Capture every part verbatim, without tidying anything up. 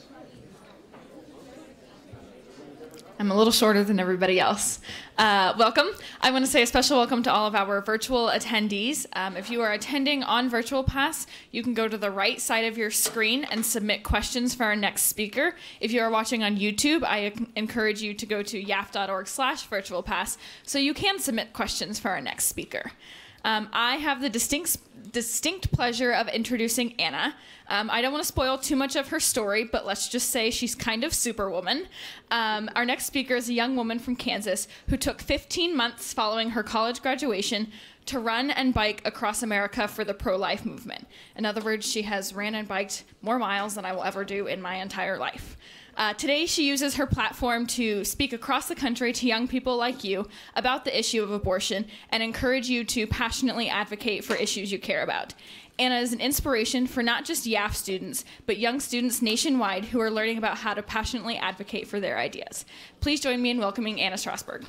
I'm a little shorter than everybody else. Uh, welcome. I want to say a special welcome to all of our virtual attendees. Um, if you are attending on Virtual Pass, you can go to the right side of your screen and submit questions for our next speaker. If you are watching on YouTube, I encourage you to go to yaf.org slash virtual pass so you can submit questions for our next speaker. Um, I have the distinct, distinct pleasure of introducing Anna. Um, I don't want to spoil too much of her story, but let's just say she's kind of superwoman. Um, our next speaker is a young woman from Kansas who took fifteen months following her college graduation to run and bike across America for the pro-life movement. In other words, she has ran and biked more miles than I will ever do in my entire life. Uh, today, she uses her platform to speak across the country to young people like you about the issue of abortion and encourage you to passionately advocate for issues you care about. Anna is an inspiration for not just Y A F students, but young students nationwide who are learning about how to passionately advocate for their ideas. Please join me in welcoming Anna Strasburg.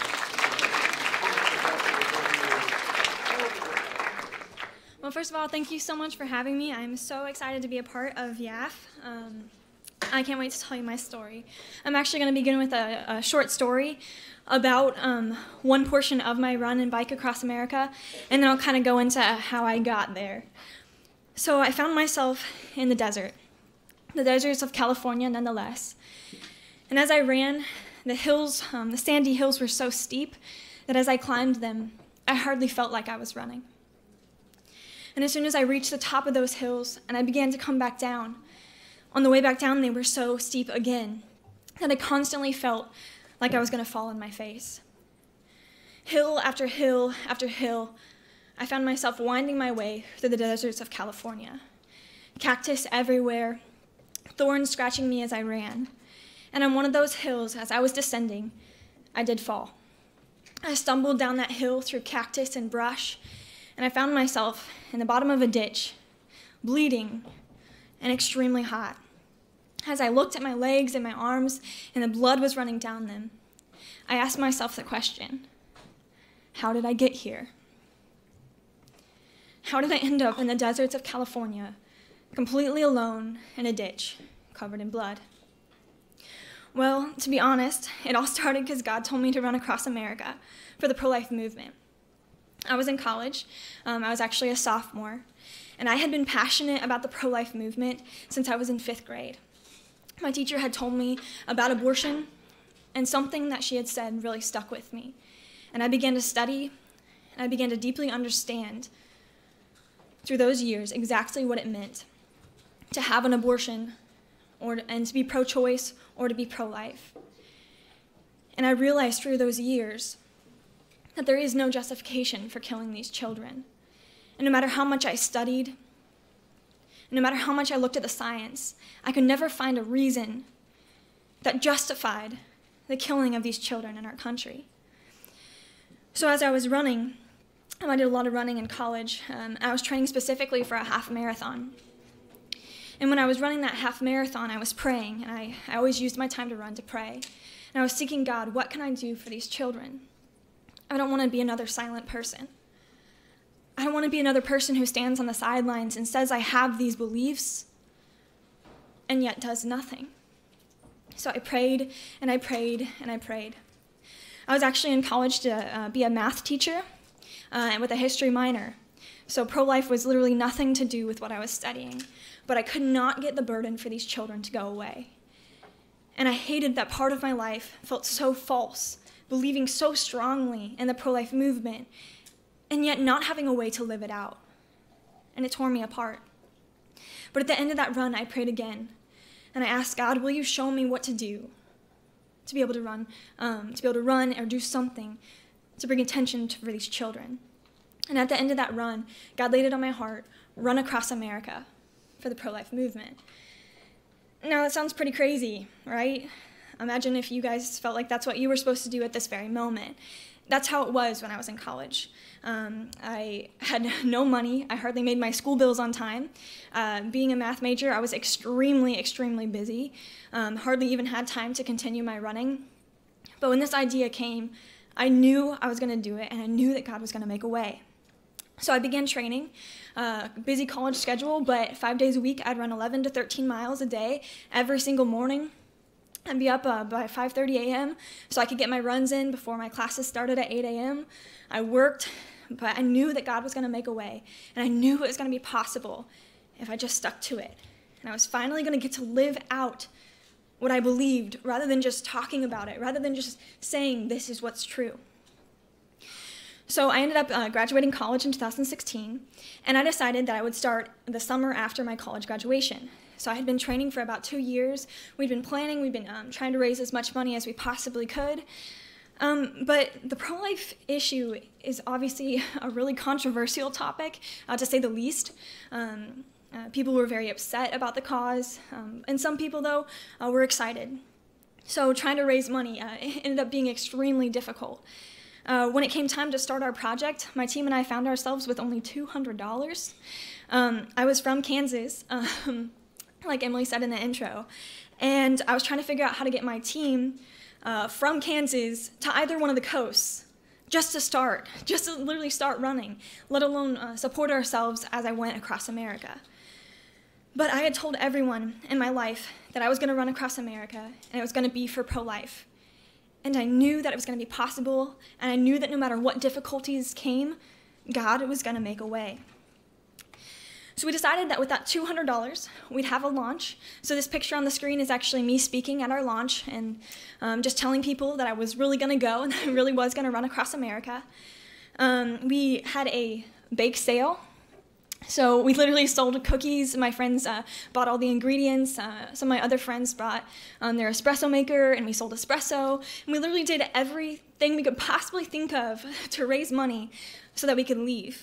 Well, first of all, thank you so much for having me. I'm so excited to be a part of Y A F. Um, I can't wait to tell you my story. I'm actually going to begin with a, a short story about um, one portion of my run and bike across America, and then I'll kind of go into how I got there. So I found myself in the desert, the deserts of California nonetheless. And as I ran, the hills, um, the sandy hills were so steep that as I climbed them, I hardly felt like I was running. And as soon as I reached the top of those hills and I began to come back down, on the way back down, they were so steep again that I constantly felt like I was going to fall on my face. Hill after hill after hill, I found myself winding my way through the deserts of California. Cactus everywhere, thorns scratching me as I ran. And on one of those hills, as I was descending, I did fall. I stumbled down that hill through cactus and brush, and I found myself in the bottom of a ditch, bleeding and extremely hot. As I looked at my legs and my arms and the blood was running down them, I asked myself the question, how did I get here? How did I end up in the deserts of California, completely alone in a ditch, covered in blood? Well, to be honest, it all started because God told me to run across America for the pro-life movement. I was in college. Um, I was actually a sophomore. And I had been passionate about the pro-life movement since I was in fifth grade. My teacher had told me about abortion, and something that she had said really stuck with me. And I began to study, and I began to deeply understand through those years exactly what it meant to have an abortion or to, and to be pro-choice or to be pro-life. And I realized through those years that there is no justification for killing these children. And no matter how much I studied, no matter how much I looked at the science, I could never find a reason that justified the killing of these children in our country. So as I was running, I did a lot of running in college. Um, I was training specifically for a half marathon. And when I was running that half marathon, I was praying, and I, I always used my time to run to pray. And I was seeking God, what can I do for these children? I don't want to be another silent person. I don't want to be another person who stands on the sidelines and says I have these beliefs and yet does nothing. So I prayed and I prayed and I prayed. I was actually in college to uh, be a math teacher uh, and with a history minor. So pro-life was literally nothing to do with what I was studying, but I could not get the burden for these children to go away. And I hated that part of my life felt so false, believing so strongly in the pro-life movement, and yet not having a way to live it out. And it tore me apart. But at the end of that run, I prayed again. And I asked God, will you show me what to do to be able to run, um, to be able to run or do something to bring attention to, for these children? And at the end of that run, God laid it on my heart, run across America for the pro-life movement. Now, that sounds pretty crazy, right? Imagine if you guys felt like that's what you were supposed to do at this very moment. That's how it was when I was in college. Um, I had no money. I hardly made my school bills on time. Uh, being a math major, I was extremely, extremely busy. Um, hardly even had time to continue my running. But when this idea came, I knew I was going to do it, and I knew that God was going to make a way. So I began training, uh, busy college schedule, but five days a week I'd run eleven to thirteen miles a day every single morning. I'd be up uh, by five thirty a m so I could get my runs in before my classes started at eight a m I worked, but I knew that God was going to make a way, and I knew it was going to be possible if I just stuck to it. And I was finally going to get to live out what I believed rather than just talking about it, rather than just saying this is what's true. So I ended up uh, graduating college in two thousand sixteen, and I decided that I would start the summer after my college graduation. So I had been training for about two years. We'd been planning, we'd been um, trying to raise as much money as we possibly could. Um, but the pro-life issue is obviously a really controversial topic, uh, to say the least. Um, uh, people were very upset about the cause, um, and some people, though, uh, were excited. So trying to raise money uh, ended up being extremely difficult. Uh, when it came time to start our project, my team and I found ourselves with only two hundred dollars. Um, I was from Kansas, um, like Emily said in the intro, and I was trying to figure out how to get my team uh, from Kansas to either one of the coasts, just to start, just to literally start running, let alone uh, support ourselves as I went across America. But I had told everyone in my life that I was going to run across America, and it was going to be for pro-life. And I knew that it was going to be possible, and I knew that no matter what difficulties came, God was going to make a way. So we decided that with that two hundred dollars, we'd have a launch. So this picture on the screen is actually me speaking at our launch and um, just telling people that I was really going to go and I really was going to run across America. Um, we had a bake sale. So we literally sold cookies. My friends uh, bought all the ingredients. Uh, some of my other friends brought um, their espresso maker, and we sold espresso. And we literally did everything we could possibly think of to raise money so that we could leave.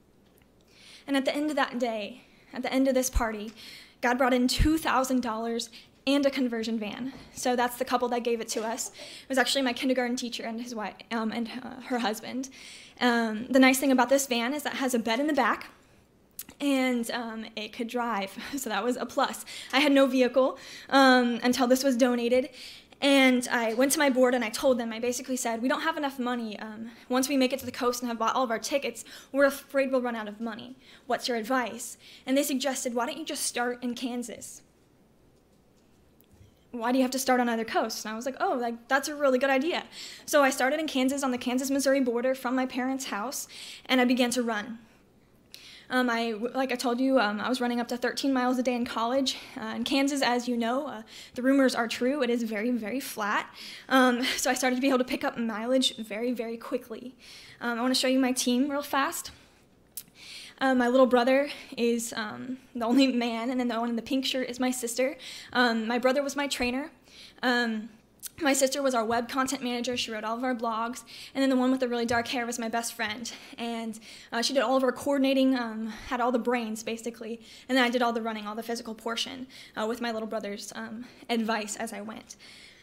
And at the end of that day, at the end of this party, God brought in two thousand dollars and a conversion van. So that's the couple that gave it to us. It was actually my kindergarten teacher and his wife um, and uh, her husband. Um, the nice thing about this van is that it has a bed in the back, and um, it could drive, so that was a plus. I had no vehicle um, until this was donated, and I went to my board and I told them, I basically said, we don't have enough money. Um, once we make it to the coast and have bought all of our tickets, we're afraid we'll run out of money. What's your advice? And they suggested, why don't you just start in Kansas? Why do you have to start on either coast? And I was like, oh, like, that's a really good idea. So I started in Kansas on the Kansas-Missouri border from my parents' house, and I began to run. Um, I, like I told you, um, I was running up to thirteen miles a day in college. Uh, in Kansas, as you know, uh, the rumors are true. It is very, very flat. Um, so I started to be able to pick up mileage very, very quickly. Um, I want to show you my team real fast. Uh, my little brother is um, the only man, and then the one in the pink shirt is my sister. Um, my brother was my trainer. Um, My sister was our web content manager. She wrote all of our blogs. And then the one with the really dark hair was my best friend. And uh, she did all of our coordinating, um, had all the brains, basically. And then I did all the running, all the physical portion, uh, with my little brother's um, advice as I went.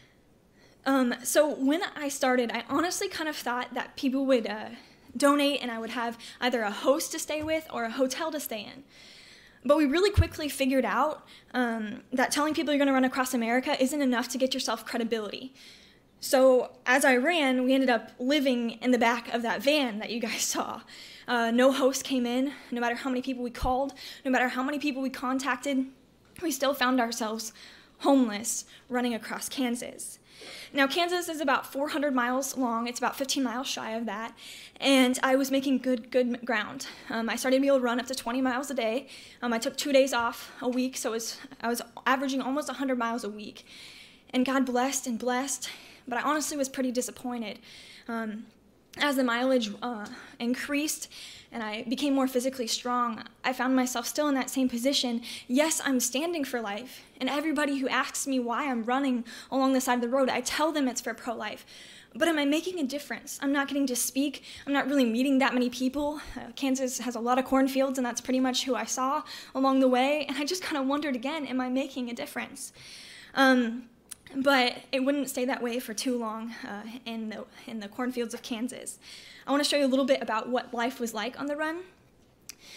Um, so when I started, I honestly kind of thought that people would uh, donate and I would have either a host to stay with or a hotel to stay in. But we really quickly figured out um, that telling people you're going to run across America isn't enough to get yourself credibility. So as I ran, we ended up living in the back of that van that you guys saw. Uh, no host came in, no matter how many people we called, no matter how many people we contacted, we still found ourselves homeless running across Kansas. Now, Kansas is about four hundred miles long. It's about fifteen miles shy of that. And I was making good, good ground. Um, I started to be able to run up to twenty miles a day. Um, I took two days off a week, so it was, I was averaging almost one hundred miles a week. And God blessed and blessed, but I honestly was pretty disappointed. Um, as the mileage uh, increased and I became more physically strong, I found myself still in that same position. Yes, I'm standing for life, and everybody who asks me why I'm running along the side of the road, I tell them it's for pro-life. But am I making a difference? I'm not getting to speak. I'm not really meeting that many people. Uh, Kansas has a lot of cornfields, and that's pretty much who I saw along the way. And I just kind of wondered again, am I making a difference? Um, but it wouldn't stay that way for too long uh, in the, in the cornfields of Kansas. I want to show you a little bit about what life was like on the run.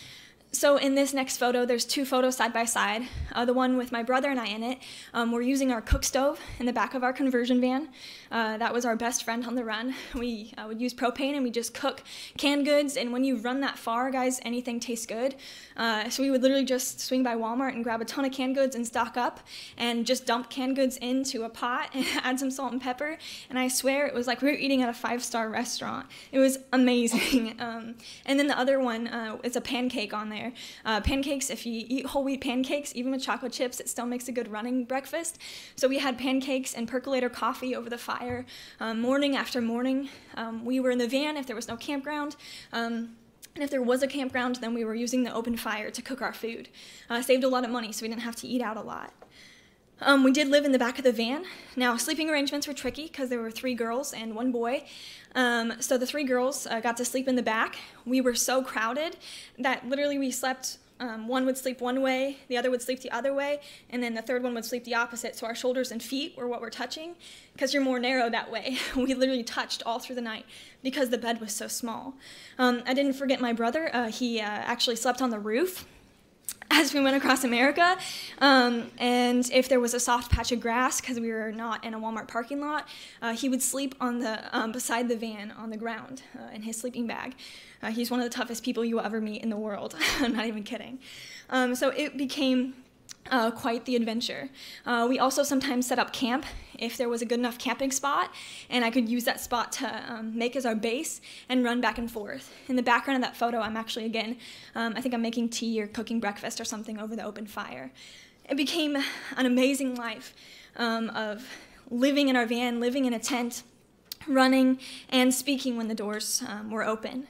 So in this next photo, there's two photos side by side. Uh, the one with my brother and I in it, um, we're using our cook stove in the back of our conversion van. Uh, that was our best friend on the run. We uh, would use propane and we just cook canned goods, and when you run that far, guys, anything tastes good. Uh, so we would literally just swing by Walmart and grab a ton of canned goods and stock up and just dump canned goods into a pot and add some salt and pepper, and I swear it was like we were eating at a five-star restaurant. It was amazing. um, and then the other one, uh, it's a pancake on there. Uh, pancakes, if you eat whole wheat pancakes, even with chocolate chips, it still makes a good running breakfast. So we had pancakes and percolator coffee over the fire um, morning after morning. Um, we were in the van if there was no campground. Um, and if there was a campground, then we were using the open fire to cook our food. Uh, saved a lot of money, so we didn't have to eat out a lot. Um, we did live in the back of the van. Now, sleeping arrangements were tricky because there were three girls and one boy. Um, so the three girls uh, got to sleep in the back. We were so crowded that literally we slept, um, one would sleep one way, the other would sleep the other way, and then the third one would sleep the opposite. So our shoulders and feet were what we're touching because you're more narrow that way. We literally touched all through the night because the bed was so small. Um, I didn't forget my brother. Uh, he uh, actually slept on the roof as we went across America, um, and if there was a soft patch of grass, because we were not in a Walmart parking lot, uh, he would sleep on the um, beside the van on the ground uh, in his sleeping bag. Uh, he's one of the toughest people you will ever meet in the world. I'm not even kidding. Um, so it became uh, quite the adventure. Uh, we also sometimes set up camp if there was a good enough camping spot, and I could use that spot to um, make as our base and run back and forth. In the background of that photo, I'm actually, again, um, I think I'm making tea or cooking breakfast or something over the open fire. It became an amazing life um, of living in our van, living in a tent, running, and speaking when the doors um, were open.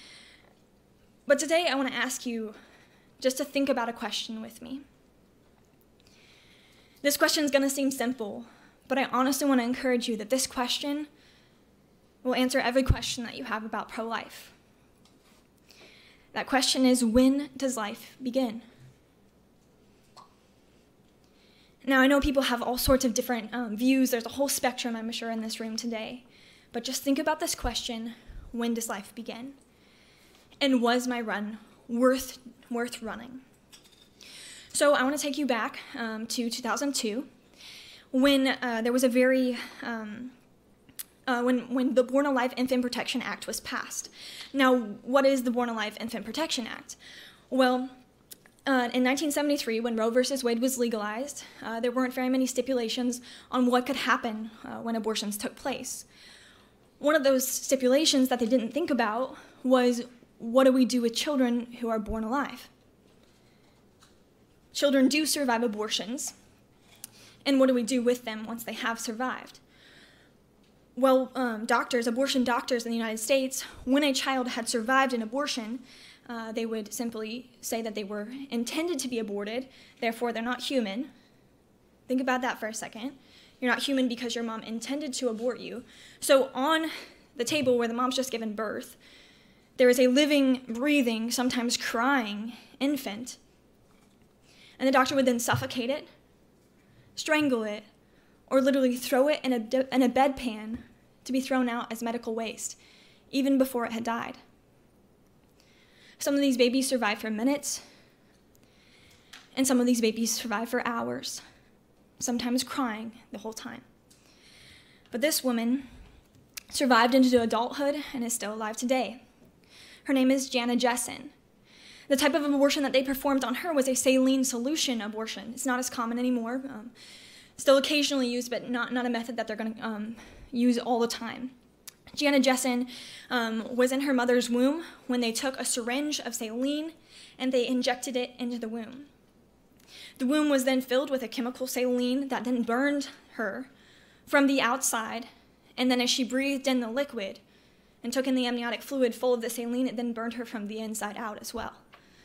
But today I want to ask you just to think about a question with me. This question is going to seem simple, but I honestly want to encourage you that this question will answer every question that you have about pro-life. That question is, when does life begin? Now, I know people have all sorts of different um, views. There's a whole spectrum, I'm sure, in this room today. But just think about this question, when does life begin? And was my run worth, worth running? So I want to take you back um, to two thousand two, when uh, there was a very, um, uh, when, when the Born Alive Infant Protection Act was passed. Now, what is the Born Alive Infant Protection Act? Well, uh, in nineteen seventy-three, when Roe versus Wade was legalized, uh, there weren't very many stipulations on what could happen uh, when abortions took place. One of those stipulations that they didn't think about was, what do we do with children who are born alive? Children do survive abortions, and what do we do with them once they have survived? Well, um, doctors, abortion doctors in the United States, when a child had survived an abortion, uh, they would simply say that they were intended to be aborted, therefore they're not human. Think about that for a second. You're not human because your mom intended to abort you. So on the table where the mom's just given birth, there is a living, breathing, sometimes crying infant, and the doctor would then suffocate it, strangle it, or literally throw it in a, in a bedpan to be thrown out as medical waste, even before it had died. Some of these babies survive for minutes, and some of these babies survive for hours, sometimes crying the whole time. But this woman survived into adulthood and is still alive today. Her name is Jana Jessen. The type of abortion that they performed on her was a saline solution abortion. It's not as common anymore. Um, still occasionally used, but not, not a method that they're going to um, use all the time. Jana Jessen um, was in her mother's womb when they took a syringe of saline and they injected it into the womb. The womb was then filled with a chemical saline that then burned her from the outside, and then as she breathed in the liquid and took in the amniotic fluid full of the saline, it then burned her from the inside out as well.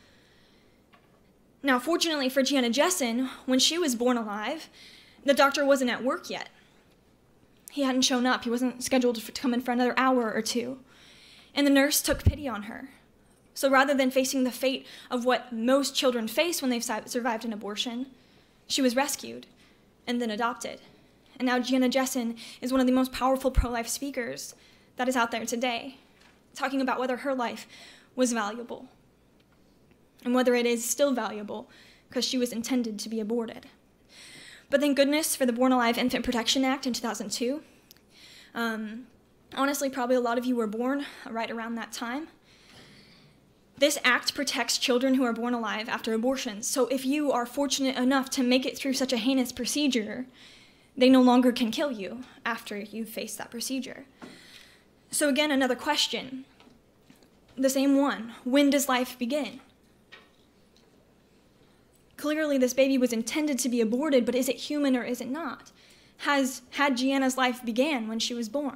Now, fortunately for Jana Jessen, when she was born alive, the doctor wasn't at work yet. He hadn't shown up. He wasn't scheduled to come in for another hour or two. And the nurse took pity on her. So rather than facing the fate of what most children face when they've survived an abortion, she was rescued and then adopted. And now Jana Jessen is one of the most powerful pro-life speakers that is out there today, talking about whether her life was valuable. and whether it is still valuable because she was intended to be aborted. But thank goodness for the Born Alive Infant Protection Act in two thousand two. Um, honestly, probably a lot of you were born right around that time. This act protects children who are born alive after abortions. So if you are fortunate enough to make it through such a heinous procedure, they no longer can kill you after you face that procedure. So again, another question, the same one. When does life begin? Clearly, this baby was intended to be aborted, but is it human or is it not? Has had Gianna's life began when she was born?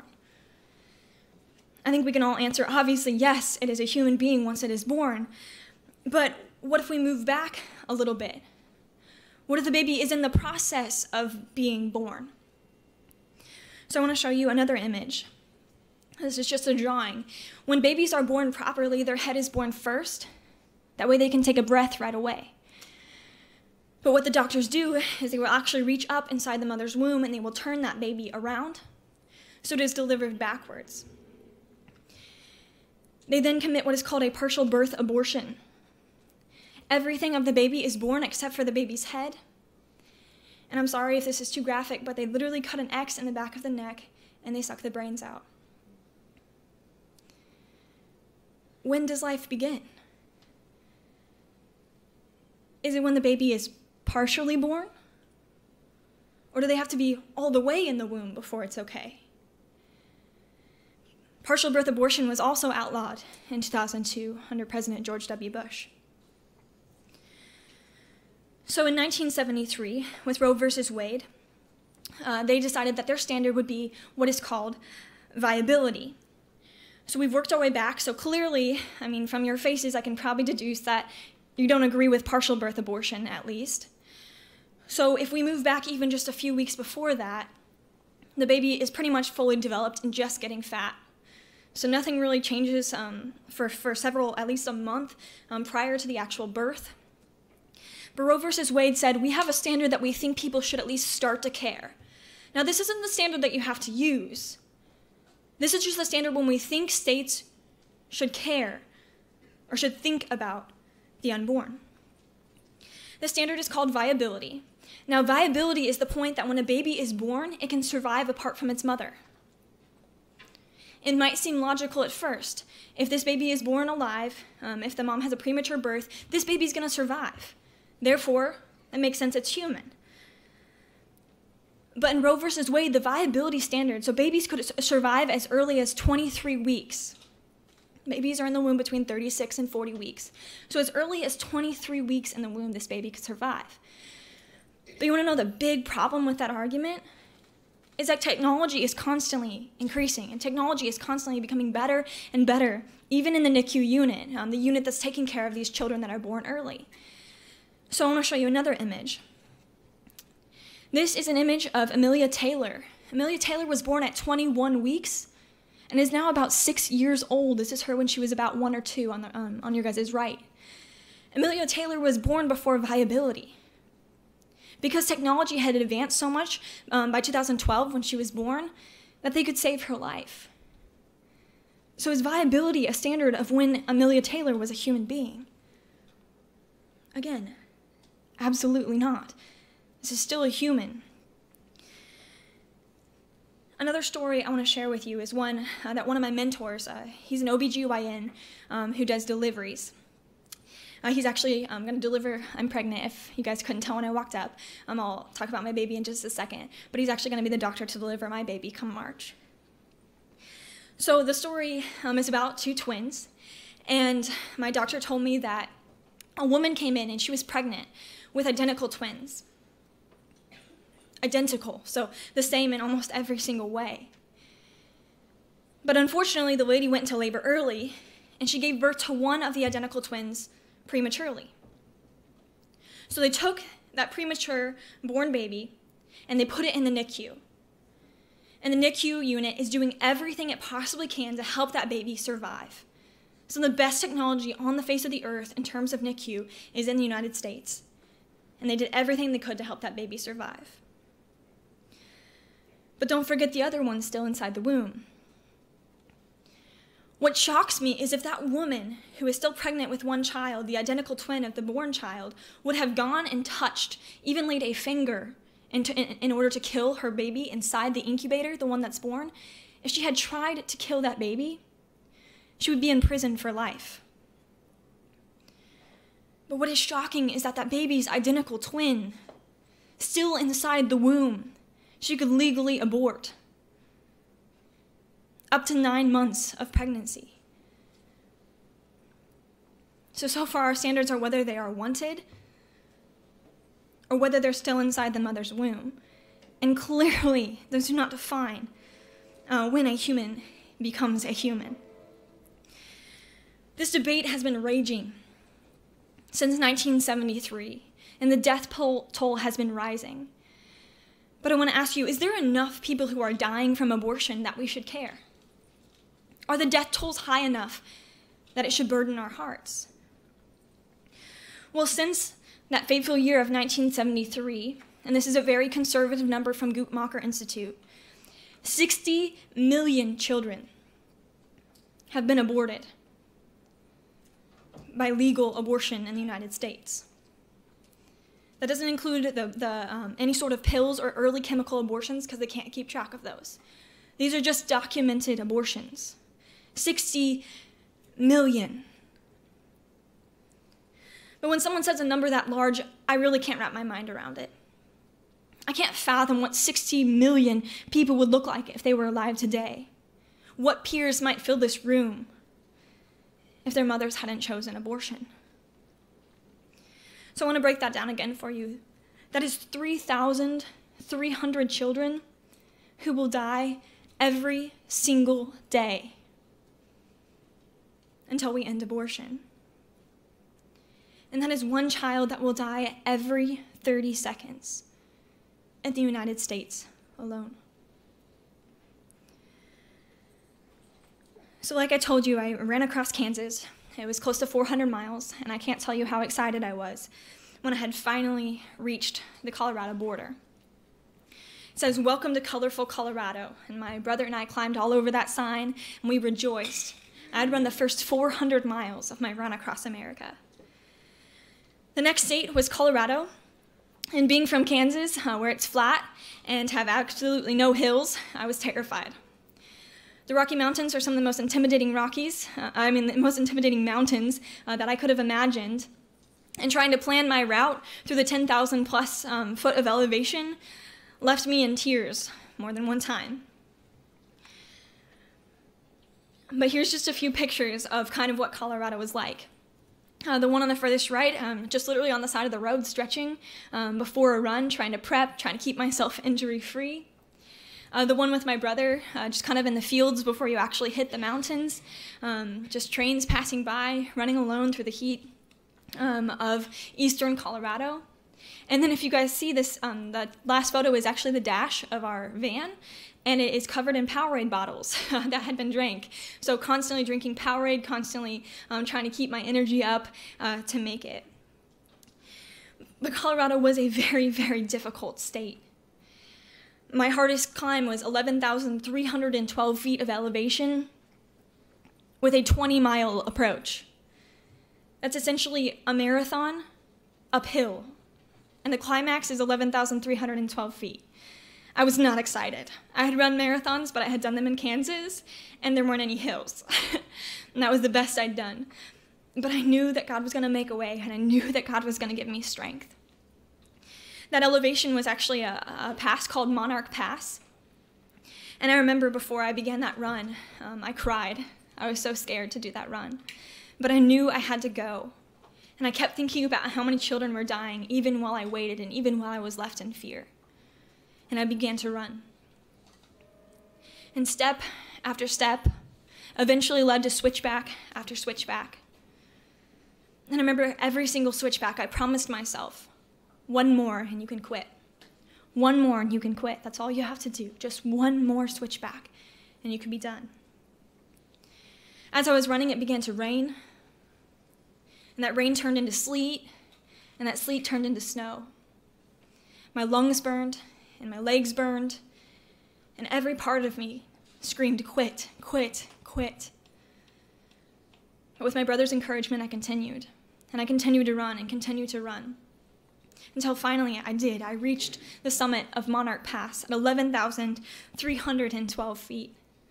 I think we can all answer, obviously, yes, it is a human being once it is born. But what if we move back a little bit? What if the baby is in the process of being born? So I want to show you another image. This is just a drawing. When babies are born properly, their head is born first. That way they can take a breath right away. But what the doctors do is they will actually reach up inside the mother's womb and they will turn that baby around so it is delivered backwards. They then commit what is called a partial birth abortion. Everything of the baby is born except for the baby's head. And I'm sorry if this is too graphic, but they literally cut an X in the back of the neck and they suck the brains out. When does life begin? Is it when the baby is partially born? Or do they have to be all the way in the womb before it's okay? Partial birth abortion was also outlawed in two thousand two under President George W. Bush. So in nineteen seventy-three, with Roe versus Wade, uh, they decided that their standard would be what is called viability. So we've worked our way back, so clearly, I mean, from your faces, I can probably deduce that you don't agree with partial birth abortion, at least. So if we move back even just a few weeks before that, the baby is pretty much fully developed and just getting fat. So nothing really changes um, for, for several, at least a month um, prior to the actual birth. But Roe versus Wade said, we have a standard that we think people should at least start to care. Now, this isn't the standard that you have to use. This is just the standard when we think states should care or should think about the unborn. The standard is called viability. Now, viability is the point that when a baby is born, it can survive apart from its mother. It might seem logical at first. If this baby is born alive, um, if the mom has a premature birth, this baby's going to survive. Therefore, it makes sense it's human. But in Roe versus Wade, the viability standard, so babies could survive as early as twenty-three weeks. Babies are in the womb between thirty-six and forty weeks. So as early as twenty-three weeks in the womb, this baby could survive. But you want to know the big problem with that argument? Is that technology is constantly increasing, and technology is constantly becoming better and better, even in the N I C U unit, um, the unit that's taking care of these children that are born early. So I want to show you another image. This is an image of Amelia Taylor. Amelia Taylor was born at twenty-one weeks and is now about six years old. This is her when she was about one or two on, the, um, on your guys' right. Amelia Taylor was born before viability. Because technology had advanced so much um, by two thousand twelve when she was born that they could save her life. So is viability a standard of when Amelia Taylor was a human being? Again, absolutely not. This is still a human. Another story I want to share with you is one uh, that one of my mentors, uh, he's an O B G Y N um, who does deliveries. Uh, he's actually um, going to deliver, I'm pregnant, if you guys couldn't tell when I walked up. Um, I'll talk about my baby in just a second. But he's actually going to be the doctor to deliver my baby come March. So the story um, is about two twins. And my doctor told me that a woman came in and she was pregnant with identical twins. Identical, so the same in almost every single way. But unfortunately, the lady went into labor early, and she gave birth to one of the identical twins prematurely. So they took that premature born baby, and they put it in the N I C U. And the N I C U unit is doing everything it possibly can to help that baby survive. So the best technology on the face of the earth in terms of N I C U is in the United States. And they did everything they could to help that baby survive. But don't forget the other one still inside the womb. What shocks me is if that woman who is still pregnant with one child, the identical twin of the born child, would have gone and touched, even laid a finger in, in, in order to kill her baby inside the incubator, the one that's born, if she had tried to kill that baby, she would be in prison for life. But what is shocking is that that baby's identical twin, still inside the womb, she could legally abort. Up to nine months of pregnancy. So, so far our standards are whether they are wanted or whether they're still inside the mother's womb. And clearly, those do not define uh, when a human becomes a human. This debate has been raging since nineteen seventy-three, and the death toll has been rising. But I want to ask you, is there enough people who are dying from abortion that we should care? Are the death tolls high enough that it should burden our hearts? Well, since that fateful year of nineteen seventy-three, and this is a very conservative number from Guttmacher Institute, sixty million children have been aborted by legal abortion in the United States. That doesn't include the, the, um, any sort of pills or early chemical abortions because they can't keep track of those. These are just documented abortions. sixty million. But when someone says a number that large, I really can't wrap my mind around it. I can't fathom what sixty million people would look like if they were alive today. What peers might fill this room if their mothers hadn't chosen abortion. So I want to break that down again for you. That is three thousand three hundred children who will die every single day until we end abortion. And that is one child that will die every thirty seconds in the United States alone. So like I told you, I ran across Kansas. It was close to four hundred miles, and I can't tell you how excited I was when I had finally reached the Colorado border. It says, "Welcome to colorful Colorado," and my brother and I climbed all over that sign, and we rejoiced. I'd run the first four hundred miles of my run across America. The next state was Colorado, and being from Kansas, uh, where it's flat and have absolutely no hills, I was terrified. The Rocky Mountains are some of the most intimidating Rockies, uh, I mean the most intimidating mountains uh, that I could have imagined. And trying to plan my route through the ten thousand plus um, foot of elevation left me in tears more than one time. But here's just a few pictures of kind of what Colorado was like. Uh, the one on the furthest right, um, just literally on the side of the road, stretching um, before a run, trying to prep, trying to keep myself injury-free. Uh, the one with my brother, uh, just kind of in the fields before you actually hit the mountains, um, just trains passing by, running alone through the heat um, of eastern Colorado. And then if you guys see this, um, the last photo is actually the dash of our van, and it is covered in Powerade bottles that had been drank. So constantly drinking Powerade, constantly um, trying to keep my energy up uh, to make it. But Colorado was a very, very difficult state. My hardest climb was eleven thousand three hundred twelve feet of elevation with a twenty mile approach. That's essentially a marathon uphill, and the climax is eleven thousand three hundred twelve feet. I was not excited. I had run marathons, but I had done them in Kansas, and there weren't any hills. And that was the best I'd done. But I knew that God was going to make a way, and I knew that God was going to give me strength. That elevation was actually a, a pass called Monarch Pass. And I remember before I began that run, um, I cried. I was so scared to do that run. But I knew I had to go. And I kept thinking about how many children were dying, even while I waited and even while I was left in fear. And I began to run. And step after step eventually led to switchback after switchback. And I remember every single switchback I promised myself, one more and you can quit. One more and you can quit. That's all you have to do. Just one more switchback and you can be done. As I was running, it began to rain. And that rain turned into sleet. And that sleet turned into snow. My lungs burned. And my legs burned, and every part of me screamed, quit, quit, quit. But with my brother's encouragement, I continued. And I continued to run and continued to run. Until finally I did. I reached the summit of Monarch Pass at eleven thousand three hundred twelve feet.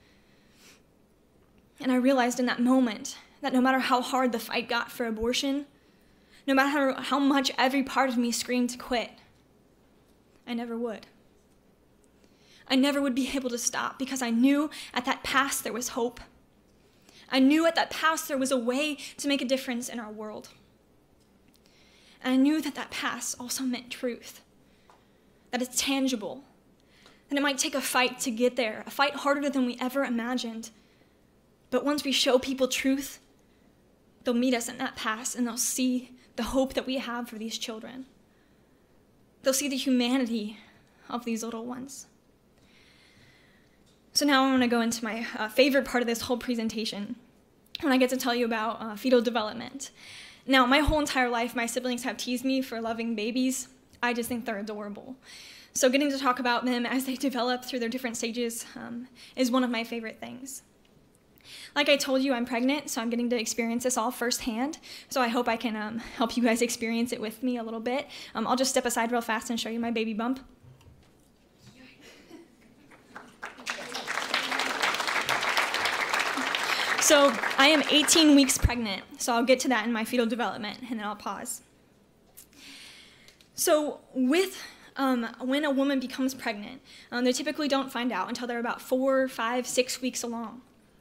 And I realized in that moment that no matter how hard the fight got for abortion, no matter how, how much every part of me screamed to quit, I never would. I never would be able to stop because I knew at that pass there was hope. I knew at that pass there was a way to make a difference in our world. And I knew that that pass also meant truth, that it's tangible, that it might take a fight to get there, a fight harder than we ever imagined. But once we show people truth, they'll meet us in that pass and they'll see the hope that we have for these children. They'll see the humanity of these little ones. So now I want to go into my uh, favorite part of this whole presentation, when I get to tell you about uh, fetal development. Now, my whole entire life, my siblings have teased me for loving babies. I just think they're adorable. So getting to talk about them as they develop through their different stages um, is one of my favorite things. Like I told you, I'm pregnant, so I'm getting to experience this all firsthand. So I hope I can um, help you guys experience it with me a little bit. Um, I'll just step aside real fast and show you my baby bump. So I am eighteen weeks pregnant, so I'll get to that in my fetal development, and then I'll pause. So with um, when a woman becomes pregnant, um, they typically don't find out until they're about four, five, six weeks along.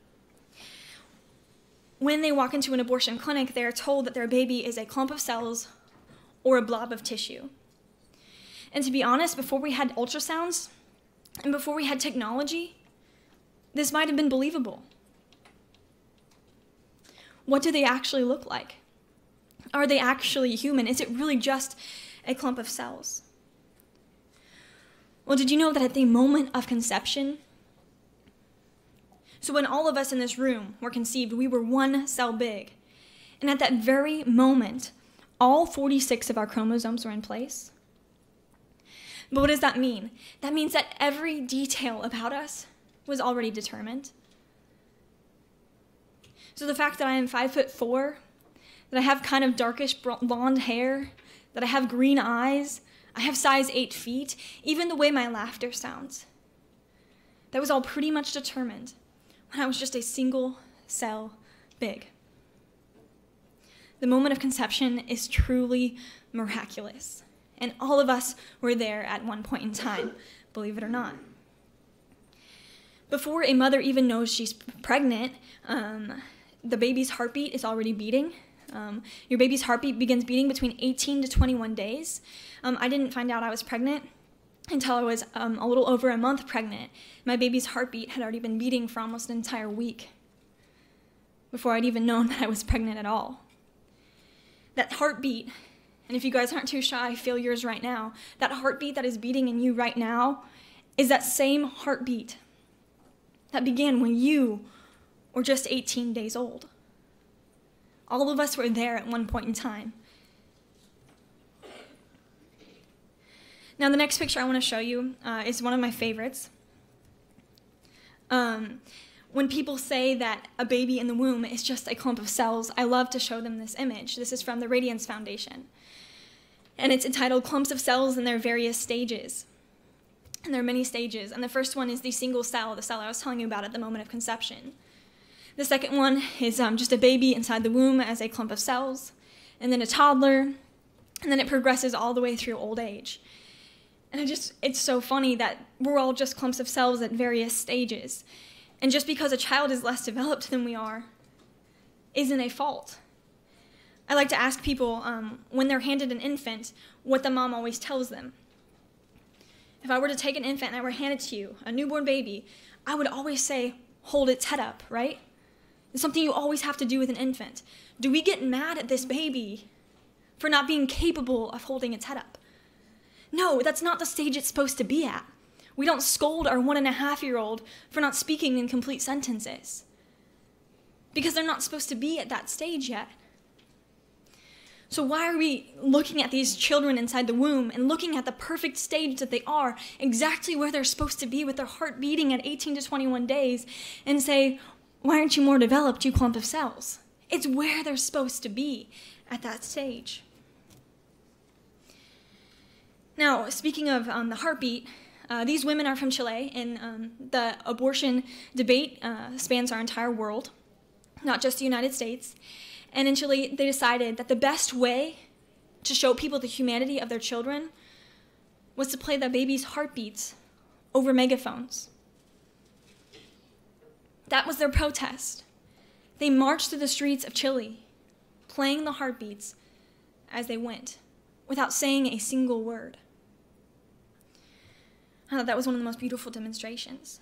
When they walk into an abortion clinic, they are told that their baby is a clump of cells or a blob of tissue. And to be honest, before we had ultrasounds and before we had technology, this might have been believable. What do they actually look like? Are they actually human? Is it really just a clump of cells? Well, did you know that at the moment of conception, so when all of us in this room were conceived, we were one cell big. And at that very moment, all forty-six of our chromosomes were in place. But what does that mean? That means that every detail about us was already determined. So the fact that I am five foot four, that I have kind of darkish blonde hair, that I have green eyes, I have size eight feet, even the way my laughter sounds, that was all pretty much determined when I was just a single cell big. The moment of conception is truly miraculous, and all of us were there at one point in time, believe it or not. Before a mother even knows she's pregnant, um, the baby's heartbeat is already beating. Um, your baby's heartbeat begins beating between eighteen to twenty-one days. Um, I didn't find out I was pregnant until I was um, a little over a month pregnant. My baby's heartbeat had already been beating for almost an entire week before I'd even known that I was pregnant at all. That heartbeat, and if you guys aren't too shy, feel yours right now. That heartbeat that is beating in you right now is that same heartbeat that began when you were just eighteen days old. All of us were there at one point in time. Now, the next picture I want to show you uh, is one of my favorites. Um, when people say that a baby in the womb is just a clump of cells, I love to show them this image. This is from the Radiance Foundation. And it's entitled Clumps of Cells in Their Various Stages. And there are many stages. And the first one is the single cell, the cell I was telling you about at the moment of conception. The second one is um, just a baby inside the womb as a clump of cells, and then a toddler, and then it progresses all the way through old age. And it just, it's so funny that we're all just clumps of cells at various stages. And just because a child is less developed than we are isn't a fault. I like to ask people um, when they're handed an infant what the mom always tells them. If I were to take an infant and I were to hand it to you, a newborn baby, I would always say, hold its head up, right? It's something you always have to do with an infant. Do we get mad at this baby for not being capable of holding its head up? No, that's not the stage it's supposed to be at. We don't scold our one and a half year old for not speaking in complete sentences because they're not supposed to be at that stage yet. So why are we looking at these children inside the womb and looking at the perfect stage that they are, exactly where they're supposed to be with their heart beating at eighteen to twenty-one days, and say, why aren't you more developed, you clump of cells? It's where they're supposed to be at that stage. Now, speaking of um, the heartbeat, uh, these women are from Chile, and um, the abortion debate uh, spans our entire world, not just the United States. And in Chile, they decided that the best way to show people the humanity of their children was to play the baby's heartbeats over megaphones. That was their protest. They marched through the streets of Chile, playing the heartbeats as they went, without saying a single word. I thought that was one of the most beautiful demonstrations.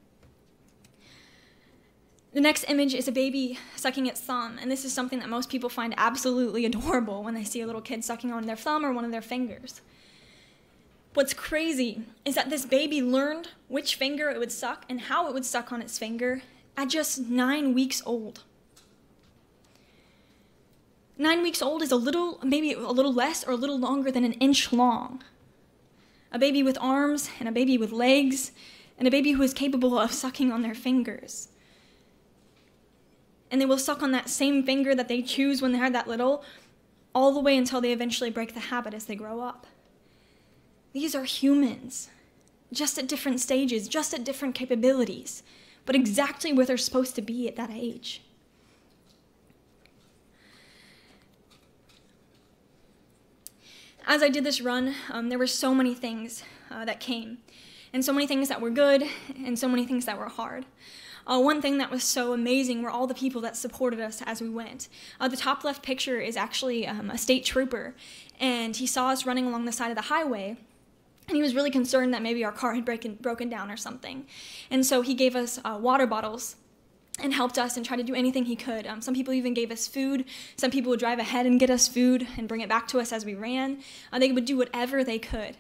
The next image is a baby sucking its thumb, and this is something that most people find absolutely adorable when they see a little kid sucking on their thumb or one of their fingers. What's crazy is that this baby learned which finger it would suck and how it would suck on its finger at just nine weeks old. Nine weeks old is a little, maybe a little less or a little longer than an inch long. A baby with arms and a baby with legs and a baby who is capable of sucking on their fingers. And they will suck on that same finger that they choose when they're that little, all the way until they eventually break the habit as they grow up. These are humans, just at different stages, just at different capabilities, but exactly where they're supposed to be at that age. As I did this run, um, there were so many things uh, that came, and so many things that were good, and so many things that were hard. Uh, one thing that was so amazing were all the people that supported us as we went. Uh, the top left picture is actually um, a state trooper, and he saw us running along the side of the highway, and he was really concerned that maybe our car had breaking, broken down or something. And so he gave us uh, water bottles and helped us and tried to do anything he could. Um, some people even gave us food. Some people would drive ahead and get us food and bring it back to us as we ran. Uh, they would do whatever they could.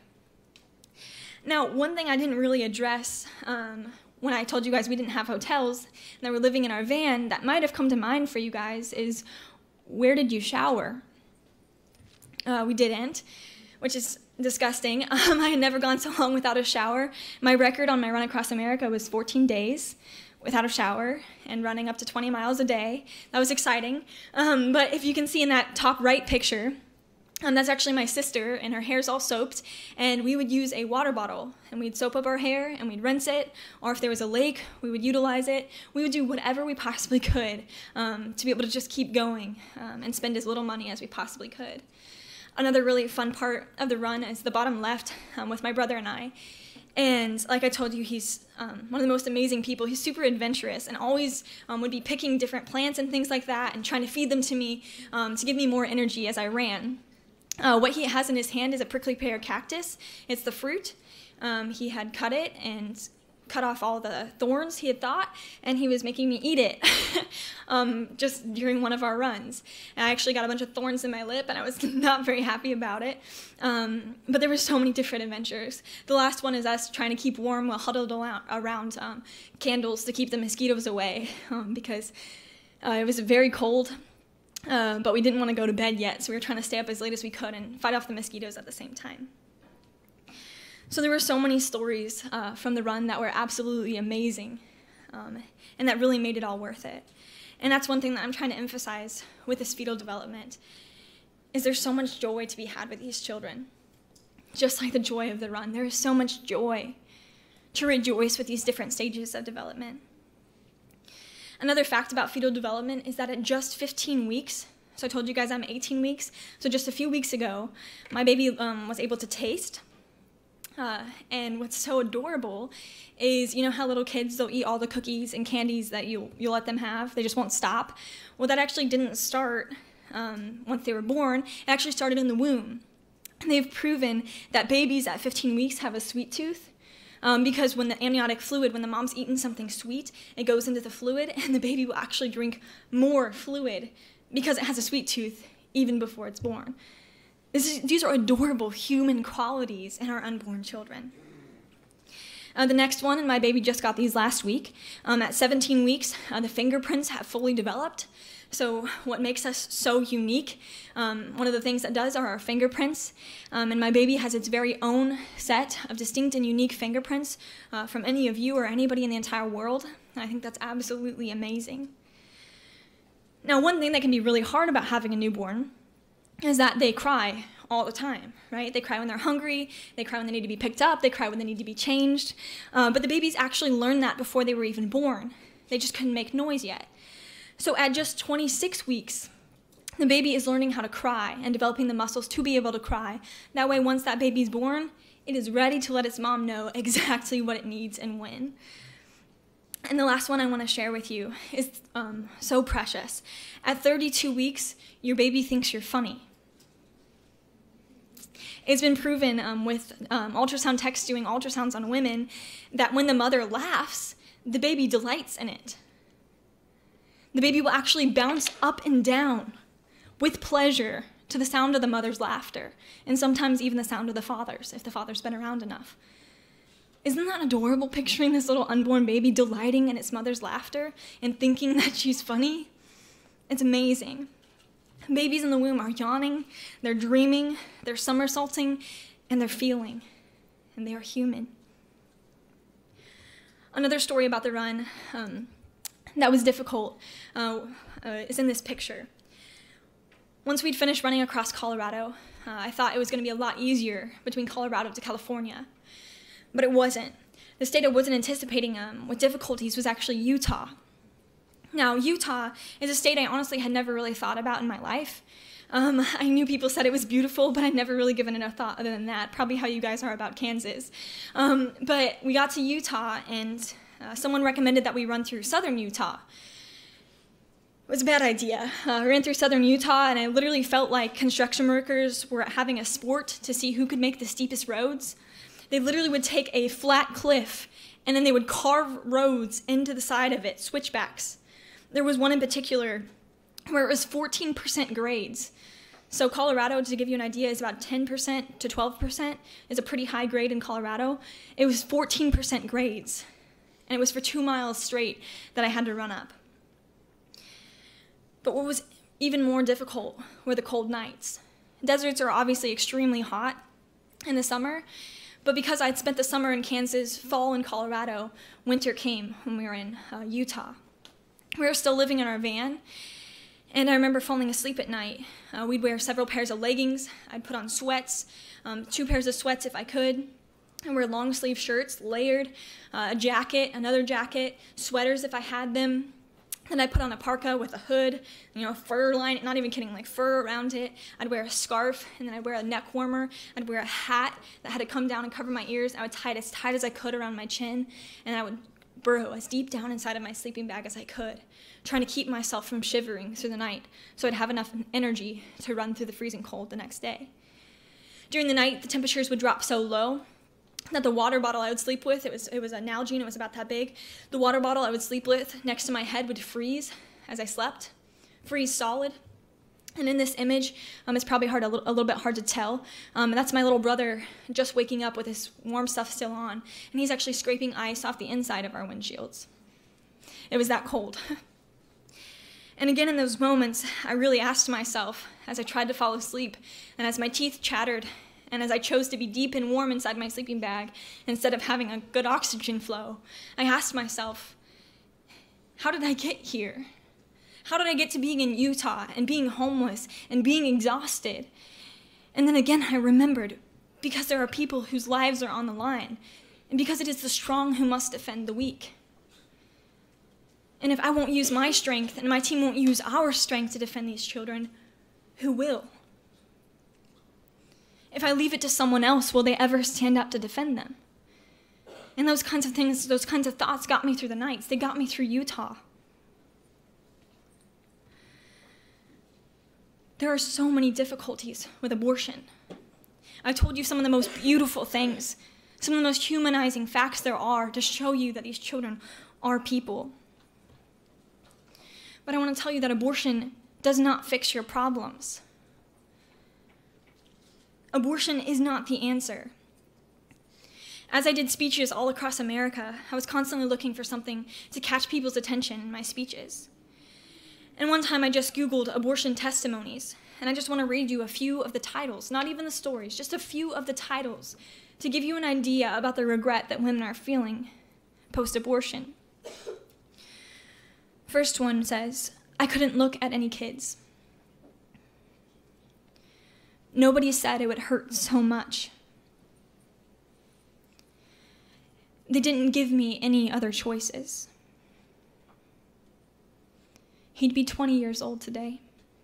Now, one thing I didn't really address um, when I told you guys we didn't have hotels and that we're living in our van, that might have come to mind for you guys, is where did you shower? Uh, we didn't, which is disgusting. Um, I had never gone so long without a shower. My record on my run across America was fourteen days without a shower and running up to twenty miles a day. That was exciting. Um, but if you can see in that top right picture, Um, that's actually my sister, and her hair's all soaped, and we would use a water bottle, and we'd soap up our hair, and we'd rinse it, or if there was a lake, we would utilize it. We would do whatever we possibly could um, to be able to just keep going um, and spend as little money as we possibly could. Another really fun part of the run is the bottom left um, with my brother and I. And like I told you, he's um, one of the most amazing people. He's super adventurous and always um, would be picking different plants and things like that and trying to feed them to me um, to give me more energy as I ran. Uh, what he has in his hand is a prickly pear cactus. It's the fruit. Um, he had cut it and cut off all the thorns he had thought, and he was making me eat it um, just during one of our runs. And I actually got a bunch of thorns in my lip, and I was not very happy about it. Um, but there were so many different adventures. The last one is us trying to keep warm while huddled around um, candles to keep the mosquitoes away um, because uh, it was very cold. Uh, but we didn't want to go to bed yet, so we were trying to stay up as late as we could and fight off the mosquitoes at the same time. So there were so many stories uh, from the run that were absolutely amazing, um, and that really made it all worth it. And that's one thing that I'm trying to emphasize with this fetal development, is there's so much joy to be had with these children. Just like the joy of the run, there is so much joy to rejoice with these different stages of development. Another fact about fetal development is that at just fifteen weeks, so I told you guys I'm eighteen weeks, so just a few weeks ago, my baby um, was able to taste. Uh, and what's so adorable is, you know how little kids, they'll eat all the cookies and candies that you, you let them have? They just won't stop. Well, that actually didn't start um, once they were born. It actually started in the womb. And they've proven that babies at fifteen weeks have a sweet tooth. Um, because when the amniotic fluid, when the mom's eaten something sweet, it goes into the fluid, and the baby will actually drink more fluid because it has a sweet tooth even before it's born. This is, these are adorable human qualities in our unborn children. Uh, the next one, and my baby just got these last week. Um, at seventeen weeks, uh, the fingerprints have fully developed. So what makes us so unique, um, one of the things that does are our fingerprints. Um, and my baby has its very own set of distinct and unique fingerprints uh, from any of you or anybody in the entire world. And I think that's absolutely amazing. Now, one thing that can be really hard about having a newborn is that they cry all the time, right? They cry when they're hungry, they cry when they need to be picked up, they cry when they need to be changed. Uh, but the babies actually learned that before they were even born. They just couldn't make noise yet. So at just twenty-six weeks, the baby is learning how to cry and developing the muscles to be able to cry. That way, once that baby's born, it is ready to let its mom know exactly what it needs and when. And the last one I want to share with you is um, so precious. At thirty-two weeks, your baby thinks you're funny. It's been proven um, with um, ultrasound techs doing ultrasounds on women that when the mother laughs, the baby delights in it. The baby will actually bounce up and down with pleasure to the sound of the mother's laughter, and sometimes even the sound of the father's, if the father's been around enough. Isn't that adorable, picturing this little unborn baby delighting in its mother's laughter and thinking that she's funny? It's amazing. Babies in the womb are yawning, they're dreaming, they're somersaulting, and they're feeling, and they are human. Another story about the run um, that was difficult uh, uh, is in this picture. Once we'd finished running across Colorado, uh, I thought it was going to be a lot easier between Colorado to California, but it wasn't. The state I wasn't anticipating um, with difficulties was actually Utah. Now, Utah is a state I honestly had never really thought about in my life. Um, I knew people said it was beautiful, but I'd never really given it a thought other than that, probably how you guys are about Kansas. Um, but we got to Utah, and uh, someone recommended that we run through southern Utah. It was a bad idea. Uh, I ran through southern Utah, and I literally felt like construction workers were having a sport to see who could make the steepest roads. They literally would take a flat cliff, and then they would carve roads into the side of it, switchbacks. There was one in particular where it was fourteen percent grades. So Colorado, to give you an idea, is about ten percent to twelve percent is a pretty high grade in Colorado. It was fourteen percent grades, and it was for two miles straight that I had to run up. But what was even more difficult were the cold nights. Deserts are obviously extremely hot in the summer, but because I'd spent the summer in Kansas, fall in Colorado, winter came when we were in uh, Utah. We were still living in our van, and I remember falling asleep at night. Uh, we'd wear several pairs of leggings. I'd put on sweats, um, two pairs of sweats if I could. I'd wear long sleeve shirts, layered, uh, a jacket, another jacket, sweaters if I had them. Then I'd put on a parka with a hood, you know, fur line, not even kidding, like fur around it. I'd wear a scarf, and then I'd wear a neck warmer. I'd wear a hat that had to come down and cover my ears. I would tie it as tight as I could around my chin, and I would burrow as deep down inside of my sleeping bag as I could, trying to keep myself from shivering through the night so I'd have enough energy to run through the freezing cold the next day. During the night, the temperatures would drop so low that the water bottle I would sleep with, it was, it was a Nalgene, it was about that big, the water bottle I would sleep with next to my head would freeze as I slept, freeze solid. And in this image, um, it's probably hard, a, little, a little bit hard to tell. Um, and that's my little brother just waking up with his warm stuff still on. And he's actually scraping ice off the inside of our windshields. It was that cold. And again, in those moments, I really asked myself, as I tried to fall asleep, and as my teeth chattered, and as I chose to be deep and warm inside my sleeping bag, instead of having a good oxygen flow, I asked myself, how did I get here? How did I get to being in Utah and being homeless and being exhausted? And then again, I remembered, because there are people whose lives are on the line, and because it is the strong who must defend the weak. And if I won't use my strength and my team won't use our strength to defend these children, who will? If I leave it to someone else, will they ever stand up to defend them? And those kinds of things, those kinds of thoughts got me through the nights. They got me through Utah. There are so many difficulties with abortion. I told you some of the most beautiful things, some of the most humanizing facts there are to show you that these children are people. But I want to tell you that abortion does not fix your problems. Abortion is not the answer. As I did speeches all across America, I was constantly looking for something to catch people's attention in my speeches. And one time I just Googled abortion testimonies, and I just want to read you a few of the titles, not even the stories, just a few of the titles, to give you an idea about the regret that women are feeling post-abortion. First one says, I couldn't look at any kids. Nobody said it would hurt so much. They didn't give me any other choices. He'd be twenty years old today.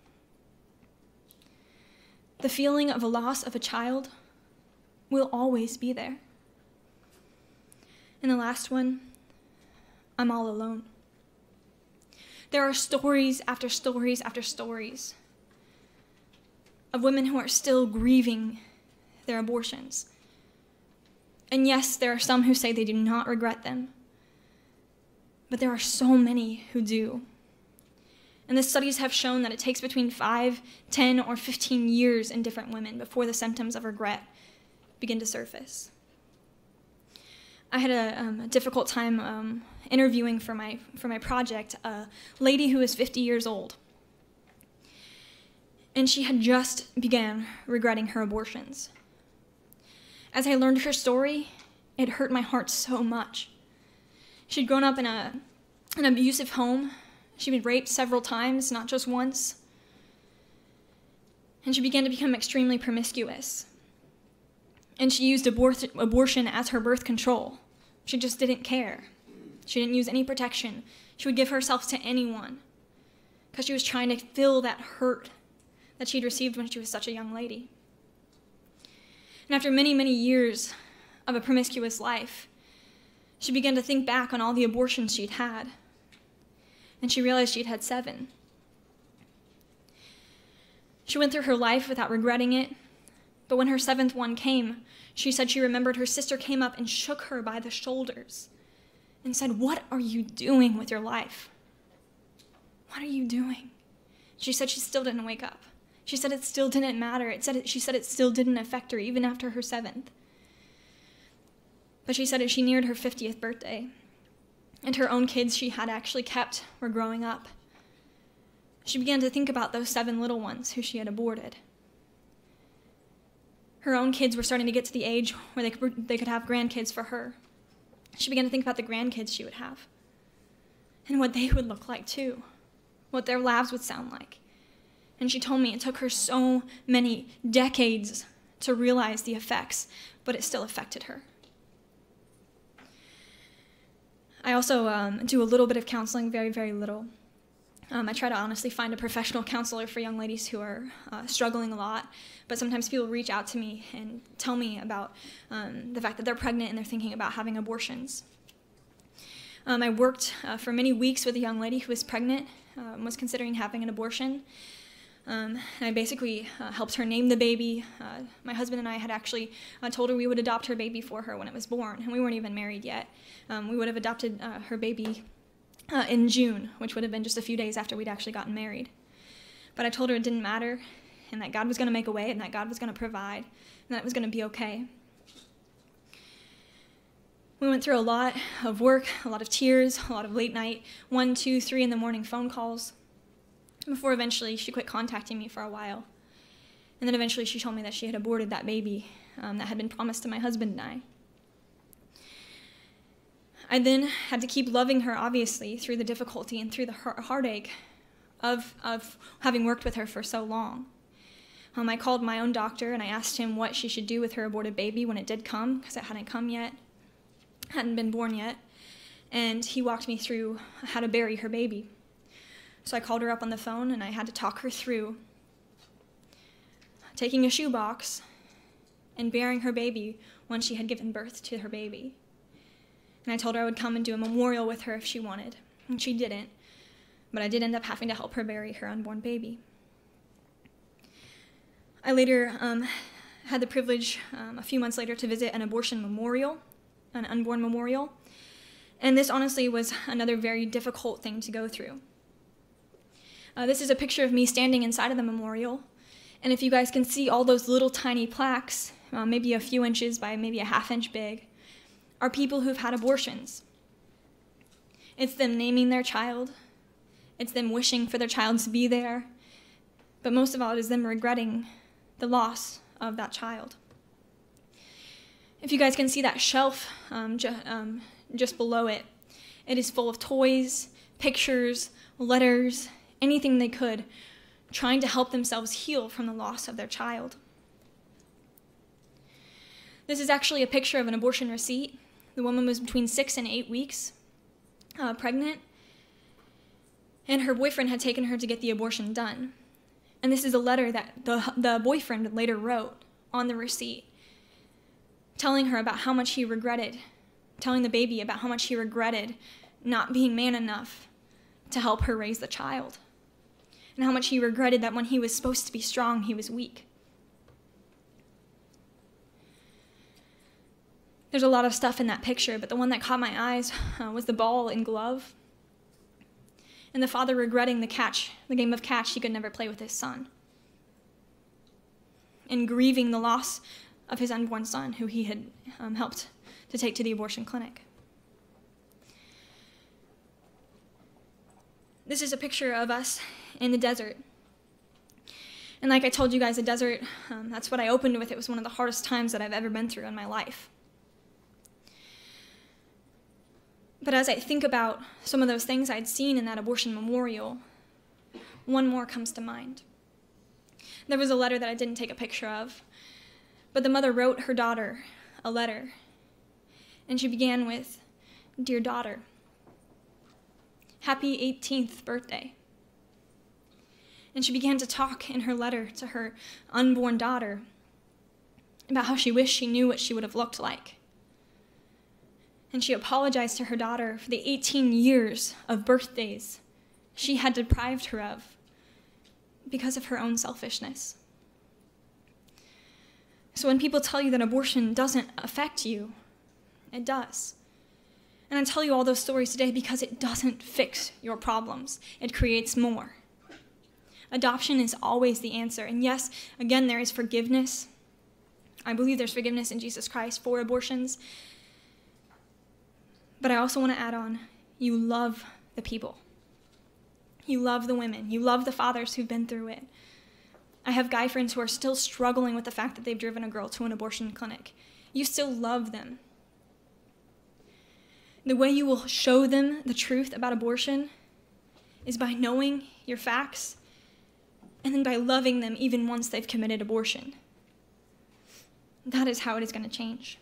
The feeling of a loss of a child will always be there. And the last one, I'm all alone. There are stories after stories after stories of women who are still grieving their abortions. And yes, there are some who say they do not regret them, but there are so many who do. And the studies have shown that it takes between five, ten, or fifteen years in different women before the symptoms of regret begin to surface. I had a, um, a difficult time um, interviewing for my, for my project a lady who was fifty years old. And she had just began regretting her abortions. As I learned her story, it hurt my heart so much. She'd grown up in a, an abusive home. She'd been raped several times, not just once. And she began to become extremely promiscuous. And she used abor- abortion as her birth control. She just didn't care. She didn't use any protection. She would give herself to anyone because she was trying to fill that hurt that she'd received when she was such a young lady. And after many, many years of a promiscuous life, she began to think back on all the abortions she'd had. And she realized she'd had seven. She went through her life without regretting it, but when her seventh one came, she said she remembered her sister came up and shook her by the shoulders and said, "What are you doing with your life? What are you doing?" She said she still didn't wake up. She said it still didn't matter. It said it, she said it still didn't affect her, even after her seventh. But she said as she neared her fiftieth birthday, and her own kids she had actually kept were growing up, she began to think about those seven little ones who she had aborted. Her own kids were starting to get to the age where they could, they could have grandkids for her. She began to think about the grandkids she would have and what they would look like too, what their lives would sound like. And she told me it took her so many decades to realize the effects, but it still affected her. I also um, do a little bit of counseling, very, very little. Um, I try to honestly find a professional counselor for young ladies who are uh, struggling a lot, but sometimes people reach out to me and tell me about um, the fact that they're pregnant and they're thinking about having abortions. Um, I worked uh, for many weeks with a young lady who was pregnant, um, was considering having an abortion. Um, and I basically uh, helped her name the baby. Uh, my husband and I had actually uh, told her we would adopt her baby for her when it was born, and we weren't even married yet. Um, we would have adopted uh, her baby uh, in June, which would have been just a few days after we'd actually gotten married. But I told her it didn't matter, and that God was going to make a way, and that God was going to provide, and that it was going to be okay. We went through a lot of work, a lot of tears, a lot of late night, one, two, three in the morning phone calls, before eventually she quit contacting me for a while. And then eventually she told me that she had aborted that baby um, that had been promised to my husband and I. I then had to keep loving her, obviously, through the difficulty and through the heartache of, of having worked with her for so long. Um, I called my own doctor and I asked him what she should do with her aborted baby when it did come, because it hadn't come yet, hadn't been born yet. And he walked me through how to bury her baby. So I called her up on the phone and I had to talk her through taking a shoebox and burying her baby when she had given birth to her baby. And I told her I would come and do a memorial with her if she wanted, and she didn't, but I did end up having to help her bury her unborn baby. I later um, had the privilege, um, a few months later, to visit an abortion memorial, an unborn memorial, and this honestly was another very difficult thing to go through. Uh, this is a picture of me standing inside of the memorial, and if you guys can see all those little tiny plaques, uh, maybe a few inches by maybe a half inch big, are people who've had abortions. It's them naming their child, it's them wishing for their child to be there, but most of all it is them regretting the loss of that child. If you guys can see that shelf um, ju um, just below it, it is full of toys, pictures, letters, anything they could, trying to help themselves heal from the loss of their child. This is actually a picture of an abortion receipt. The woman was between six and eight weeks uh, pregnant, and her boyfriend had taken her to get the abortion done. And this is a letter that the, the boyfriend later wrote on the receipt, telling her about how much he regretted, telling the baby about how much he regretted not being man enough to help her raise the child, and how much he regretted that when he was supposed to be strong, he was weak. There's a lot of stuff in that picture, but the one that caught my eyes uh, was the ball and glove, and the father regretting the catch, the game of catch he could never play with his son, and grieving the loss of his unborn son, who he had um, helped to take to the abortion clinic. This is a picture of us in the desert. And like I told you guys, the desert, um, that's what I opened with. It was one of the hardest times that I've ever been through in my life. But as I think about some of those things I'd seen in that abortion memorial, one more comes to mind. There was a letter that I didn't take a picture of, but the mother wrote her daughter a letter, and she began with, "Dear daughter, happy eighteenth birthday." And she began to talk in her letter to her unborn daughter about how she wished she knew what she would have looked like. And she apologized to her daughter for the eighteen years of birthdays she had deprived her of because of her own selfishness. So when people tell you that abortion doesn't affect you, it does. And I tell you all those stories today because it doesn't fix your problems. It creates more. Adoption is always the answer. And yes, again, there is forgiveness. I believe there's forgiveness in Jesus Christ for abortions. But I also want to add on, you love the people. You love the women. You love the fathers who've been through it. I have guy friends who are still struggling with the fact that they've driven a girl to an abortion clinic. You still love them. The way you will show them the truth about abortion is by knowing your facts and then by loving them even once they've committed abortion. That is how it is going to change.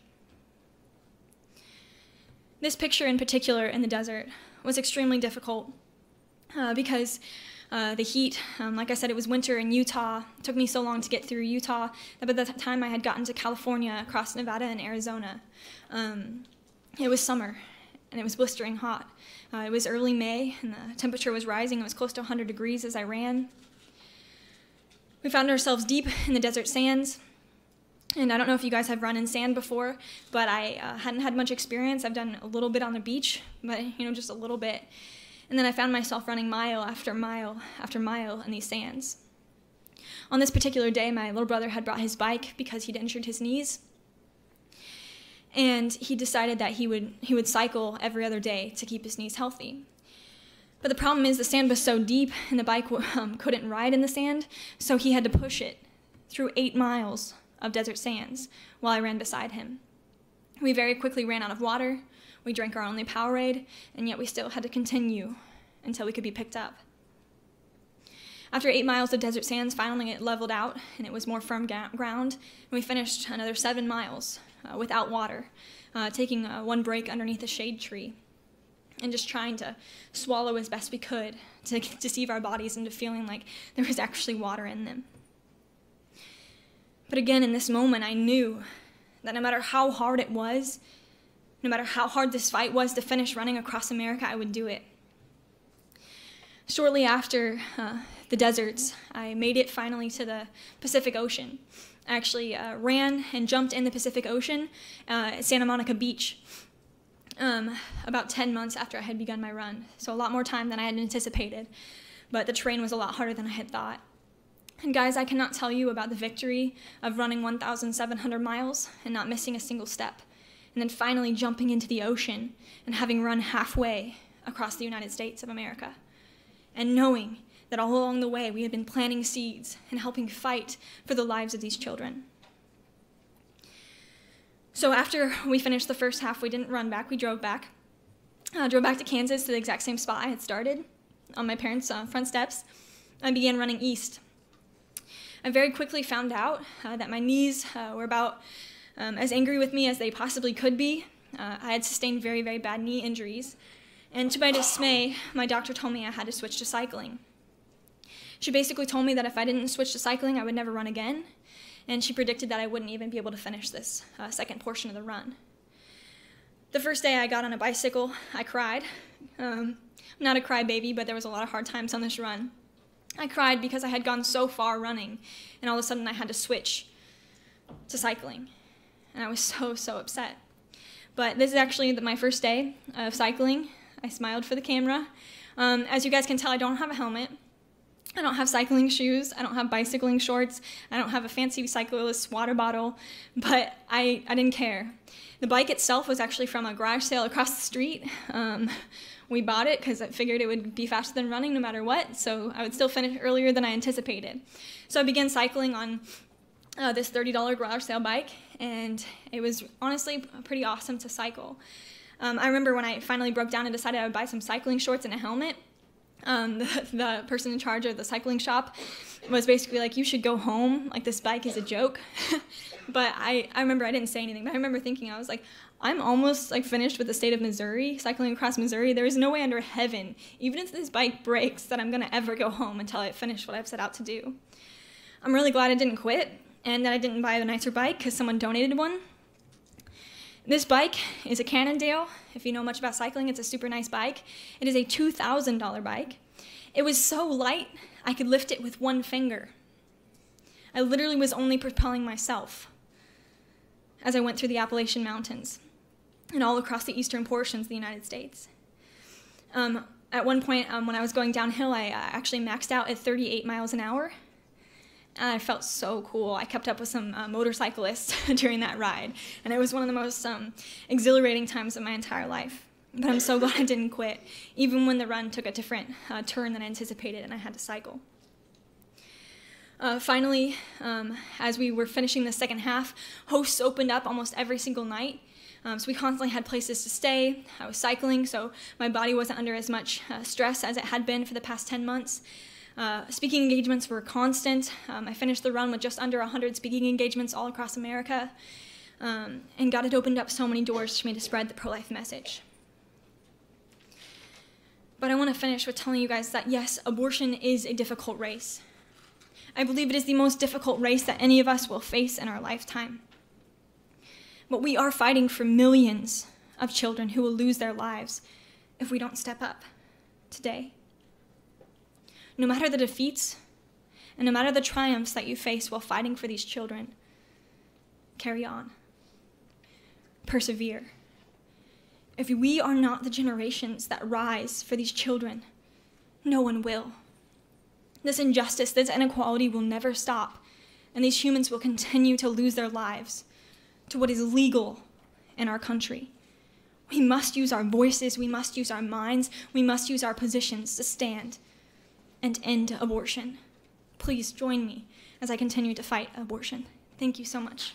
This picture in particular in the desert was extremely difficult uh, because uh, the heat, um, like I said, it was winter in Utah. It took me so long to get through Utah that by the time I had gotten to California, across Nevada and Arizona, um, it was summer and it was blistering hot. Uh, it was early May and the temperature was rising. It was close to one hundred degrees as I ran. We found ourselves deep in the desert sands. And I don't know if you guys have run in sand before, but I uh, hadn't had much experience. I've done a little bit on the beach, but, you know, just a little bit. And then I found myself running mile after mile after mile in these sands. On this particular day, my little brother had brought his bike because he'd injured his knees. And he decided that he would, he would cycle every other day to keep his knees healthy. But the problem is the sand was so deep and the bike um, couldn't ride in the sand, so he had to push it through eight miles of desert sands while I ran beside him. We very quickly ran out of water, we drank our only Powerade, and yet we still had to continue until we could be picked up. After eight miles of desert sands, finally it leveled out and it was more firm ga- ground, and we finished another seven miles uh, without water, uh, taking uh, one break underneath a shade tree and just trying to swallow as best we could to deceive our bodies into feeling like there was actually water in them. But again, in this moment, I knew that no matter how hard it was, no matter how hard this fight was to finish running across America, I would do it. Shortly after uh, the deserts, I made it finally to the Pacific Ocean. I actually uh, ran and jumped in the Pacific Ocean uh, at Santa Monica Beach um, about ten months after I had begun my run. So a lot more time than I had anticipated, but the terrain was a lot harder than I had thought. And guys, I cannot tell you about the victory of running one thousand seven hundred miles and not missing a single step, and then finally jumping into the ocean and having run halfway across the United States of America, and knowing that all along the way we had been planting seeds and helping fight for the lives of these children. So after we finished the first half, we didn't run back, we drove back. Uh, drove back to Kansas to the exact same spot I had started. on my parents' uh, front steps, I began running east. I very quickly found out uh, that my knees uh, were about um, as angry with me as they possibly could be. Uh, I had sustained very, very bad knee injuries. And to my dismay, my doctor told me I had to switch to cycling. She basically told me that if I didn't switch to cycling, I would never run again. And she predicted that I wouldn't even be able to finish this uh, second portion of the run. The first day I got on a bicycle, I cried. Um, I'm not a crybaby, but there was a lot of hard times on this run. I cried because I had gone so far running, and all of a sudden I had to switch to cycling. And I was so, so upset. But this is actually the, my first day of cycling. I smiled for the camera. Um, as you guys can tell, I don't have a helmet. I don't have cycling shoes. I don't have bicycling shorts. I don't have a fancy cyclist water bottle, but I, I didn't care. The bike itself was actually from a garage sale across the street. Um, we bought it because I figured it would be faster than running no matter what, so I would still finish earlier than I anticipated. So I began cycling on uh, this thirty dollar garage sale bike, and it was honestly pretty awesome to cycle. Um, I remember when I finally broke down and decided I would buy some cycling shorts and a helmet, um, the, the person in charge of the cycling shop was basically like, you should go home, like this bike is a joke. But I, I remember I didn't say anything, but I remember thinking, I was like, I'm almost like finished with the state of Missouri, cycling across Missouri. There is no way under heaven, even if this bike breaks, that I'm gonna ever go home until I finish what I've set out to do. I'm really glad I didn't quit and that I didn't buy a nicer bike because someone donated one. This bike is a Cannondale. If you know much about cycling, it's a super nice bike. It is a two thousand dollar bike. It was so light, I could lift it with one finger. I literally was only propelling myself as I went through the Appalachian Mountains and all across the eastern portions of the United States. Um, at one point, um, when I was going downhill, I uh, actually maxed out at thirty-eight miles an hour. And I felt so cool. I kept up with some uh, motorcyclists during that ride. And it was one of the most um, exhilarating times of my entire life. But I'm so glad I didn't quit, even when the run took a different uh, turn than I anticipated and I had to cycle. Uh, finally, um, as we were finishing the second half, hosts opened up almost every single night. Um, so we constantly had places to stay. I was cycling, so my body wasn't under as much uh, stress as it had been for the past ten months. Uh, speaking engagements were constant. Um, I finished the run with just under one hundred speaking engagements all across America. Um, and God had opened up so many doors for me to spread the pro-life message. But I want to finish with telling you guys that, yes, abortion is a difficult race. I believe it is the most difficult race that any of us will face in our lifetime. But we are fighting for millions of children who will lose their lives if we don't step up today. No matter the defeats, and no matter the triumphs that you face while fighting for these children, carry on. Persevere. If we are not the generations that rise for these children, no one will. This injustice, this inequality will never stop, and these humans will continue to lose their lives to what is legal in our country. We must use our voices, we must use our minds, we must use our positions to stand and end abortion. Please join me as I continue to fight abortion. Thank you so much.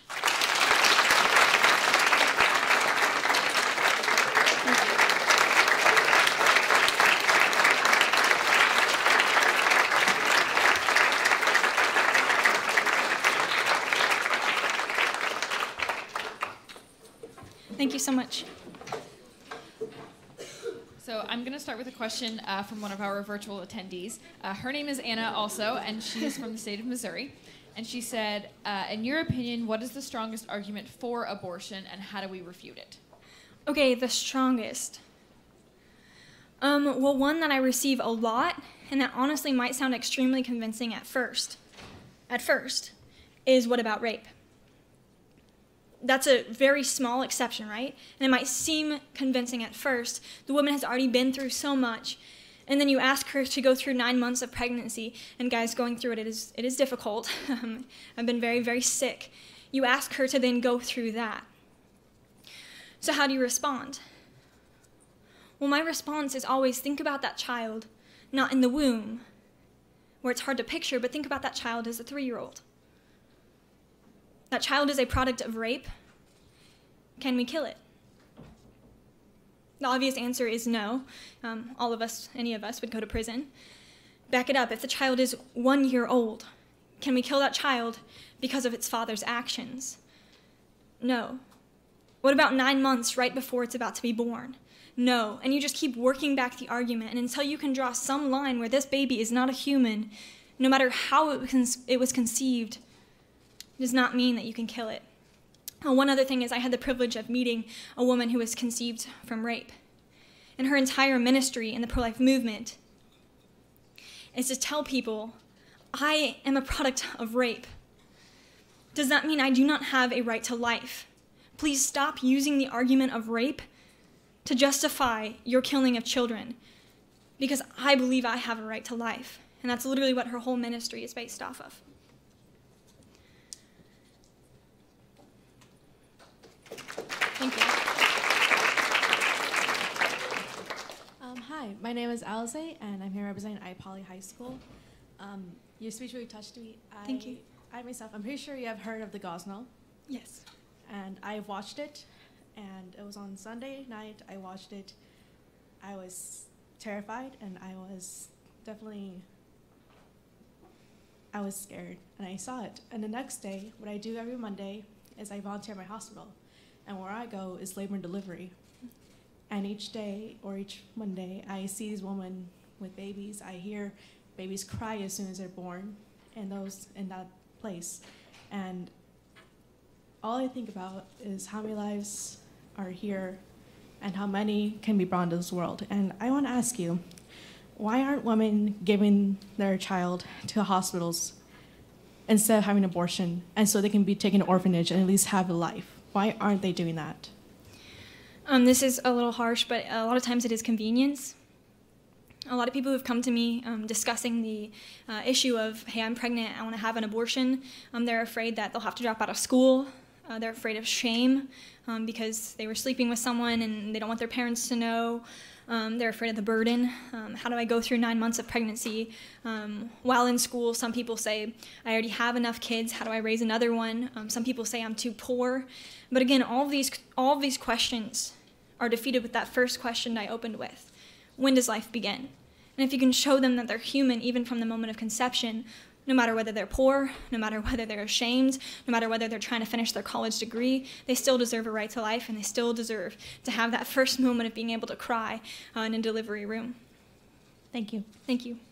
Thank you so much. So I'm going to start with a question uh, from one of our virtual attendees. Uh, her name is Anna also, and she's from the state of Missouri. And she said, uh, in your opinion, what is the strongest argument for abortion, and how do we refute it? Okay, the strongest. Um, well, one that I receive a lot, and that honestly might sound extremely convincing at first, at first, is what about rape? That's a very small exception, right? And it might seem convincing at first. The woman has already been through so much. And then you ask her to go through nine months of pregnancy. And guys, going through it, it is, it is difficult. I've been very, very sick. You ask her to then go through that. So how do you respond? Well, my response is always think about that child, not in the womb, where it's hard to picture, but think about that child as a three-year-old. That child is a product of rape. Can we kill it? The obvious answer is no. Um, all of us, any of us, would go to prison. Back it up. If the child is one year old, can we kill that child because of its father's actions? No. What about nine months right before it's about to be born? No. And you just keep working back the argument, and until you can draw some line where this baby is not a human, no matter how it was, it was conceived, does not mean that you can kill it. Uh, one other thing is I had the privilege of meeting a woman who was conceived from rape. And her entire ministry in the pro-life movement is to tell people, I am a product of rape. Does that mean I do not have a right to life? Please stop using the argument of rape to justify your killing of children, because I believe I have a right to life. And that's literally what her whole ministry is based off of. Thank you. Um, hi, my name is Alice, and I'm here representing I Poly High School. Um, your speech really touched me. I, Thank you. I myself, I'm pretty sure you have heard of the Gosnell. Yes. And I've watched it, and it was on Sunday night. I watched it. I was terrified, and I was definitely, I was scared, and I saw it. And the next day, what I do every Monday is I volunteer at my hospital. And where I go is labor and delivery. And each day, or each Monday, I see these women with babies. I hear babies cry as soon as they're born in those in that place. And all I think about is how many lives are here and how many can be brought into this world. And I want to ask you, why aren't women giving their child to hospitals instead of having an abortion, and so they can be taken to orphanage and at least have a life? Why aren't they doing that? Um, this is a little harsh, but a lot of times it is convenience. A lot of people who've come to me um, discussing the uh, issue of, hey, I'm pregnant, I want to have an abortion. Um, they're afraid that they'll have to drop out of school. Uh, they're afraid of shame um, because they were sleeping with someone and they don't want their parents to know. Um, they're afraid of the burden. Um, how do I go through nine months of pregnancy? Um, while in school, some people say, I already have enough kids. How do I raise another one? Um, some people say I'm too poor. But again, all of these, all of these questions are defeated with that first question I opened with. When does life begin? And if you can show them that they're human even from the moment of conception, no matter whether they're poor, no matter whether they're ashamed, no matter whether they're trying to finish their college degree, they still deserve a right to life, and they still deserve to have that first moment of being able to cry uh, in a delivery room. Thank you. Thank you.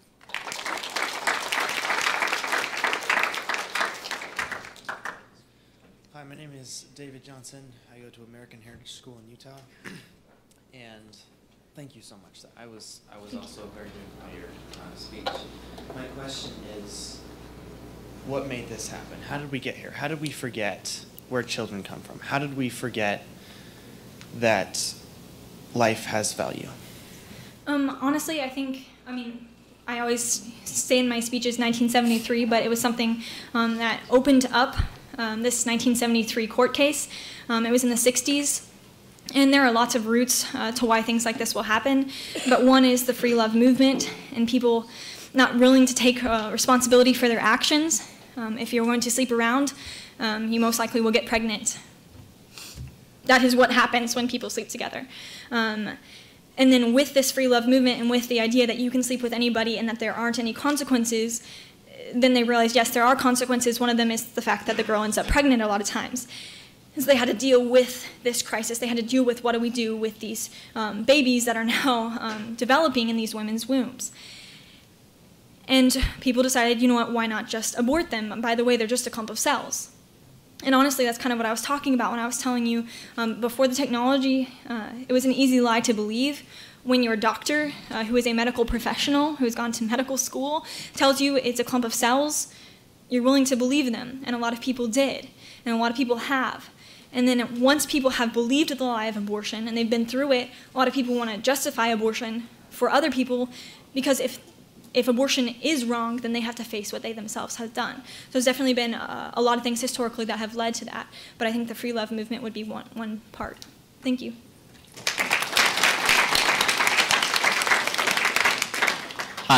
Hi, my name is David Johnson. I go to American Heritage School in Utah, and thank you so much. I was I was also very moved by your uh, speech. My question is, what made this happen? How did we get here? How did we forget where children come from? How did we forget that life has value? Um, honestly, I think, I mean, I always say in my speeches nineteen seventy-three, but it was something um, that opened up um, this nineteen seventy-three court case. Um, it was in the sixties. And there are lots of roots uh, to why things like this will happen, but one is the free love movement and people not willing to take uh, responsibility for their actions. Um, if you're going to sleep around, um, you most likely will get pregnant. That is what happens when people sleep together. Um, and then with this free love movement and with the idea that you can sleep with anybody and that there aren't any consequences, then they realize, yes, there are consequences. One of them is the fact that the girl ends up pregnant a lot of times. So they had to deal with this crisis. They had to deal with what do we do with these um, babies that are now um, developing in these women's wombs. And people decided, you know what, why not just abort them? By the way, they're just a clump of cells. And honestly, that's kind of what I was talking about when I was telling you um, before the technology, uh, it was an easy lie to believe. When your doctor, uh, who is a medical professional, who has gone to medical school, tells you it's a clump of cells, you're willing to believe them. And a lot of people did, and a lot of people have. And then once people have believed the lie of abortion and they've been through it, a lot of people want to justify abortion for other people because if if abortion is wrong, then they have to face what they themselves have done. So there's definitely been uh, a lot of things historically that have led to that, but I think the free love movement would be one, one part. Thank you. Hi,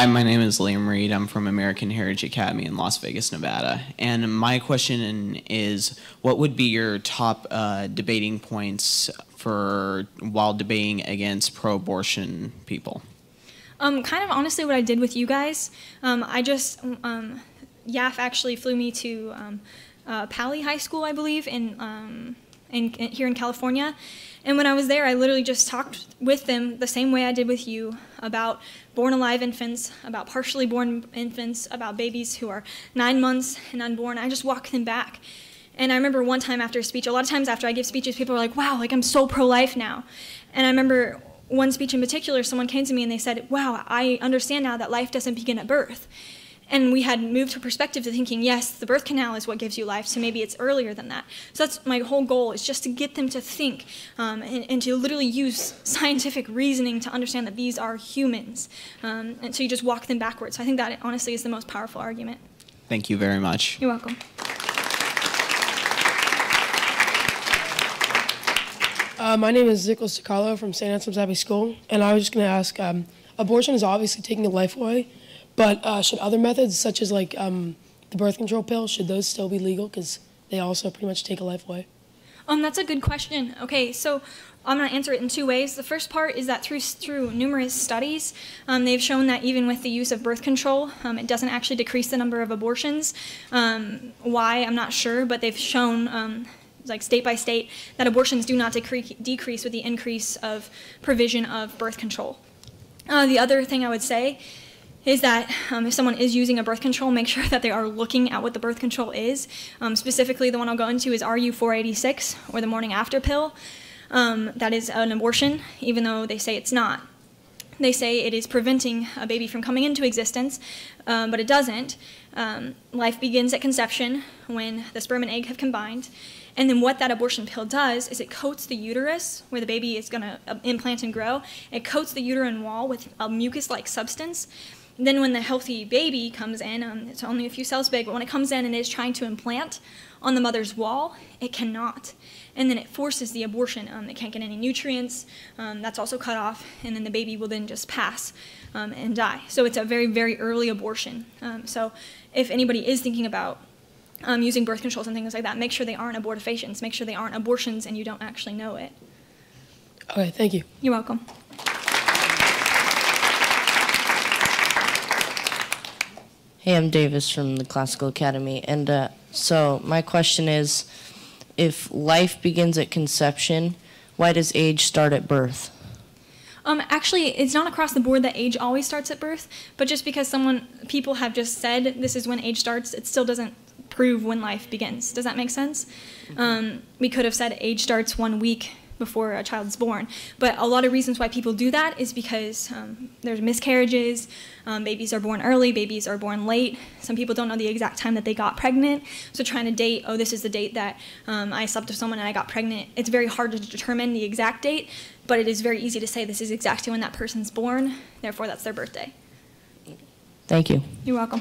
Hi, my name is Liam Reed. I'm from American Heritage Academy in Las Vegas, Nevada. And my question is, what would be your top uh, debating points for while debating against pro-abortion people? Um, kind of honestly what I did with you guys. Um, I just, um, Y A F actually flew me to um, uh, Pali High School, I believe, in, um, in, in here in California. And when I was there, I literally just talked with them the same way I did with you about born alive infants, about partially born infants, about babies who are nine months and unborn. I just walked them back. And I remember one time after a speech, a lot of times after I give speeches, people are like, wow, like I'm so pro-life now. And I remember one speech in particular, someone came to me and they said, wow, I understand now that life doesn't begin at birth. And we had moved to a perspective to thinking, yes, the birth canal is what gives you life, so maybe it's earlier than that. So that's my whole goal, is just to get them to think um, and, and to literally use scientific reasoning to understand that these are humans. Um, and so you just walk them backwards. So I think that honestly is the most powerful argument. Thank you very much. You're welcome. Uh, my name is Zico Sicalo from Saint Anselm's Abbey School, and I was just going to ask, um, abortion is obviously taking a life away, but uh, should other methods, such as like um, the birth control pill, should those still be legal? Because they also pretty much take a life away. Um, that's a good question. Okay, so I'm going to answer it in two ways. The first part is that through through numerous studies, um, they've shown that even with the use of birth control, um, it doesn't actually decrease the number of abortions. Um, why, I'm not sure, but they've shown, um, like state by state, that abortions do not decre decrease with the increase of provision of birth control. Uh, the other thing I would say is that um, if someone is using a birth control, make sure that they are looking at what the birth control is. Um, specifically, the one I'll go into is R U four eighty-six, or the morning after pill. Um, that is an abortion, even though they say it's not. They say it is preventing a baby from coming into existence, um, but it doesn't. Um, life begins at conception when the sperm and egg have combined. And then what that abortion pill does is it coats the uterus, where the baby is going to implant and grow. It coats the uterine wall with a mucus-like substance. Then when the healthy baby comes in, um, it's only a few cells big, but when it comes in and is trying to implant on the mother's wall, it cannot. And then it forces the abortion. Um, it can't get any nutrients. Um, that's also cut off, and then the baby will then just pass um, and die. So it's a very, very early abortion. Um, so if anybody is thinking about Um, using birth controls and things like that, make sure they aren't abortifacients. Make sure they aren't abortions and you don't actually know it. Okay, thank you. You're welcome. Hey, I'm Davis from the Classical Academy, and uh, so my question is, if life begins at conception, why does age start at birth? Um, actually, it's not across the board that age always starts at birth, but just because someone, people have just said this is when age starts, it still doesn't prove when life begins. Does that make sense? Um, we could have said age starts one week before a child's born, but a lot of reasons why people do that is because um, there's miscarriages, um, babies are born early, babies are born late. Some people don't know the exact time that they got pregnant, so trying to date, oh, this is the date that um, I slept with someone and I got pregnant, it's very hard to determine the exact date, but it is very easy to say this is exactly when that person's born, therefore that's their birthday. Thank you. You're welcome.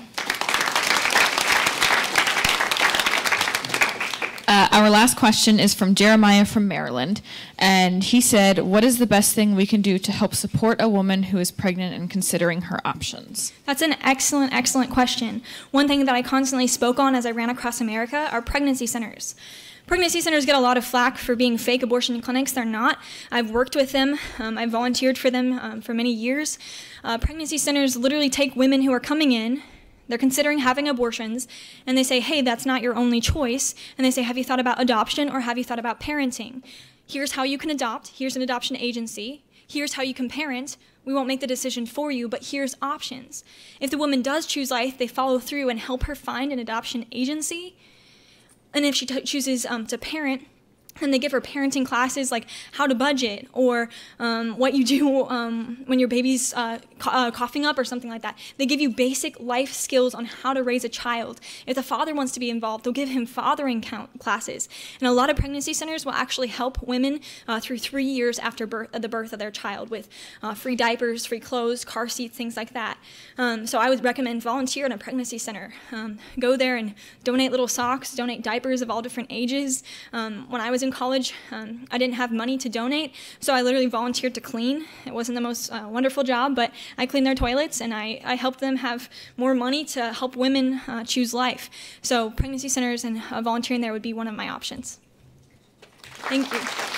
Uh, our last question is from Jeremiah from Maryland, and he said, what is the best thing we can do to help support a woman who is pregnant and considering her options? That's an excellent, excellent question. One thing that I constantly spoke on as I ran across America are pregnancy centers. Pregnancy centers get a lot of flack for being fake abortion clinics. They're not. I've worked with them. Um, I've volunteered for them um, for many years. Uh, pregnancy centers literally take women who are coming in, they're considering having abortions, and they say, hey, that's not your only choice. And they say, have you thought about adoption or have you thought about parenting? Here's how you can adopt. Here's an adoption agency. Here's how you can parent. We won't make the decision for you, but here's options. If the woman does choose life, they follow through and help her find an adoption agency. And if she t chooses um, to parent, and they give her parenting classes like how to budget or um, what you do um, when your baby's uh, uh, coughing up or something like that. They give you basic life skills on how to raise a child. If the father wants to be involved, they'll give him fathering count classes. And a lot of pregnancy centers will actually help women uh, through three years after birth, uh, the birth of their child with uh, free diapers, free clothes, car seats, things like that. Um, so I would recommend volunteer in a pregnancy center. Um, go there and donate little socks, donate diapers of all different ages. Um, when I was was in college, um, I didn't have money to donate, so I literally volunteered to clean. It wasn't the most uh, wonderful job, but I cleaned their toilets, and I, I helped them have more money to help women uh, choose life. So pregnancy centers and uh, volunteering there would be one of my options. Thank you.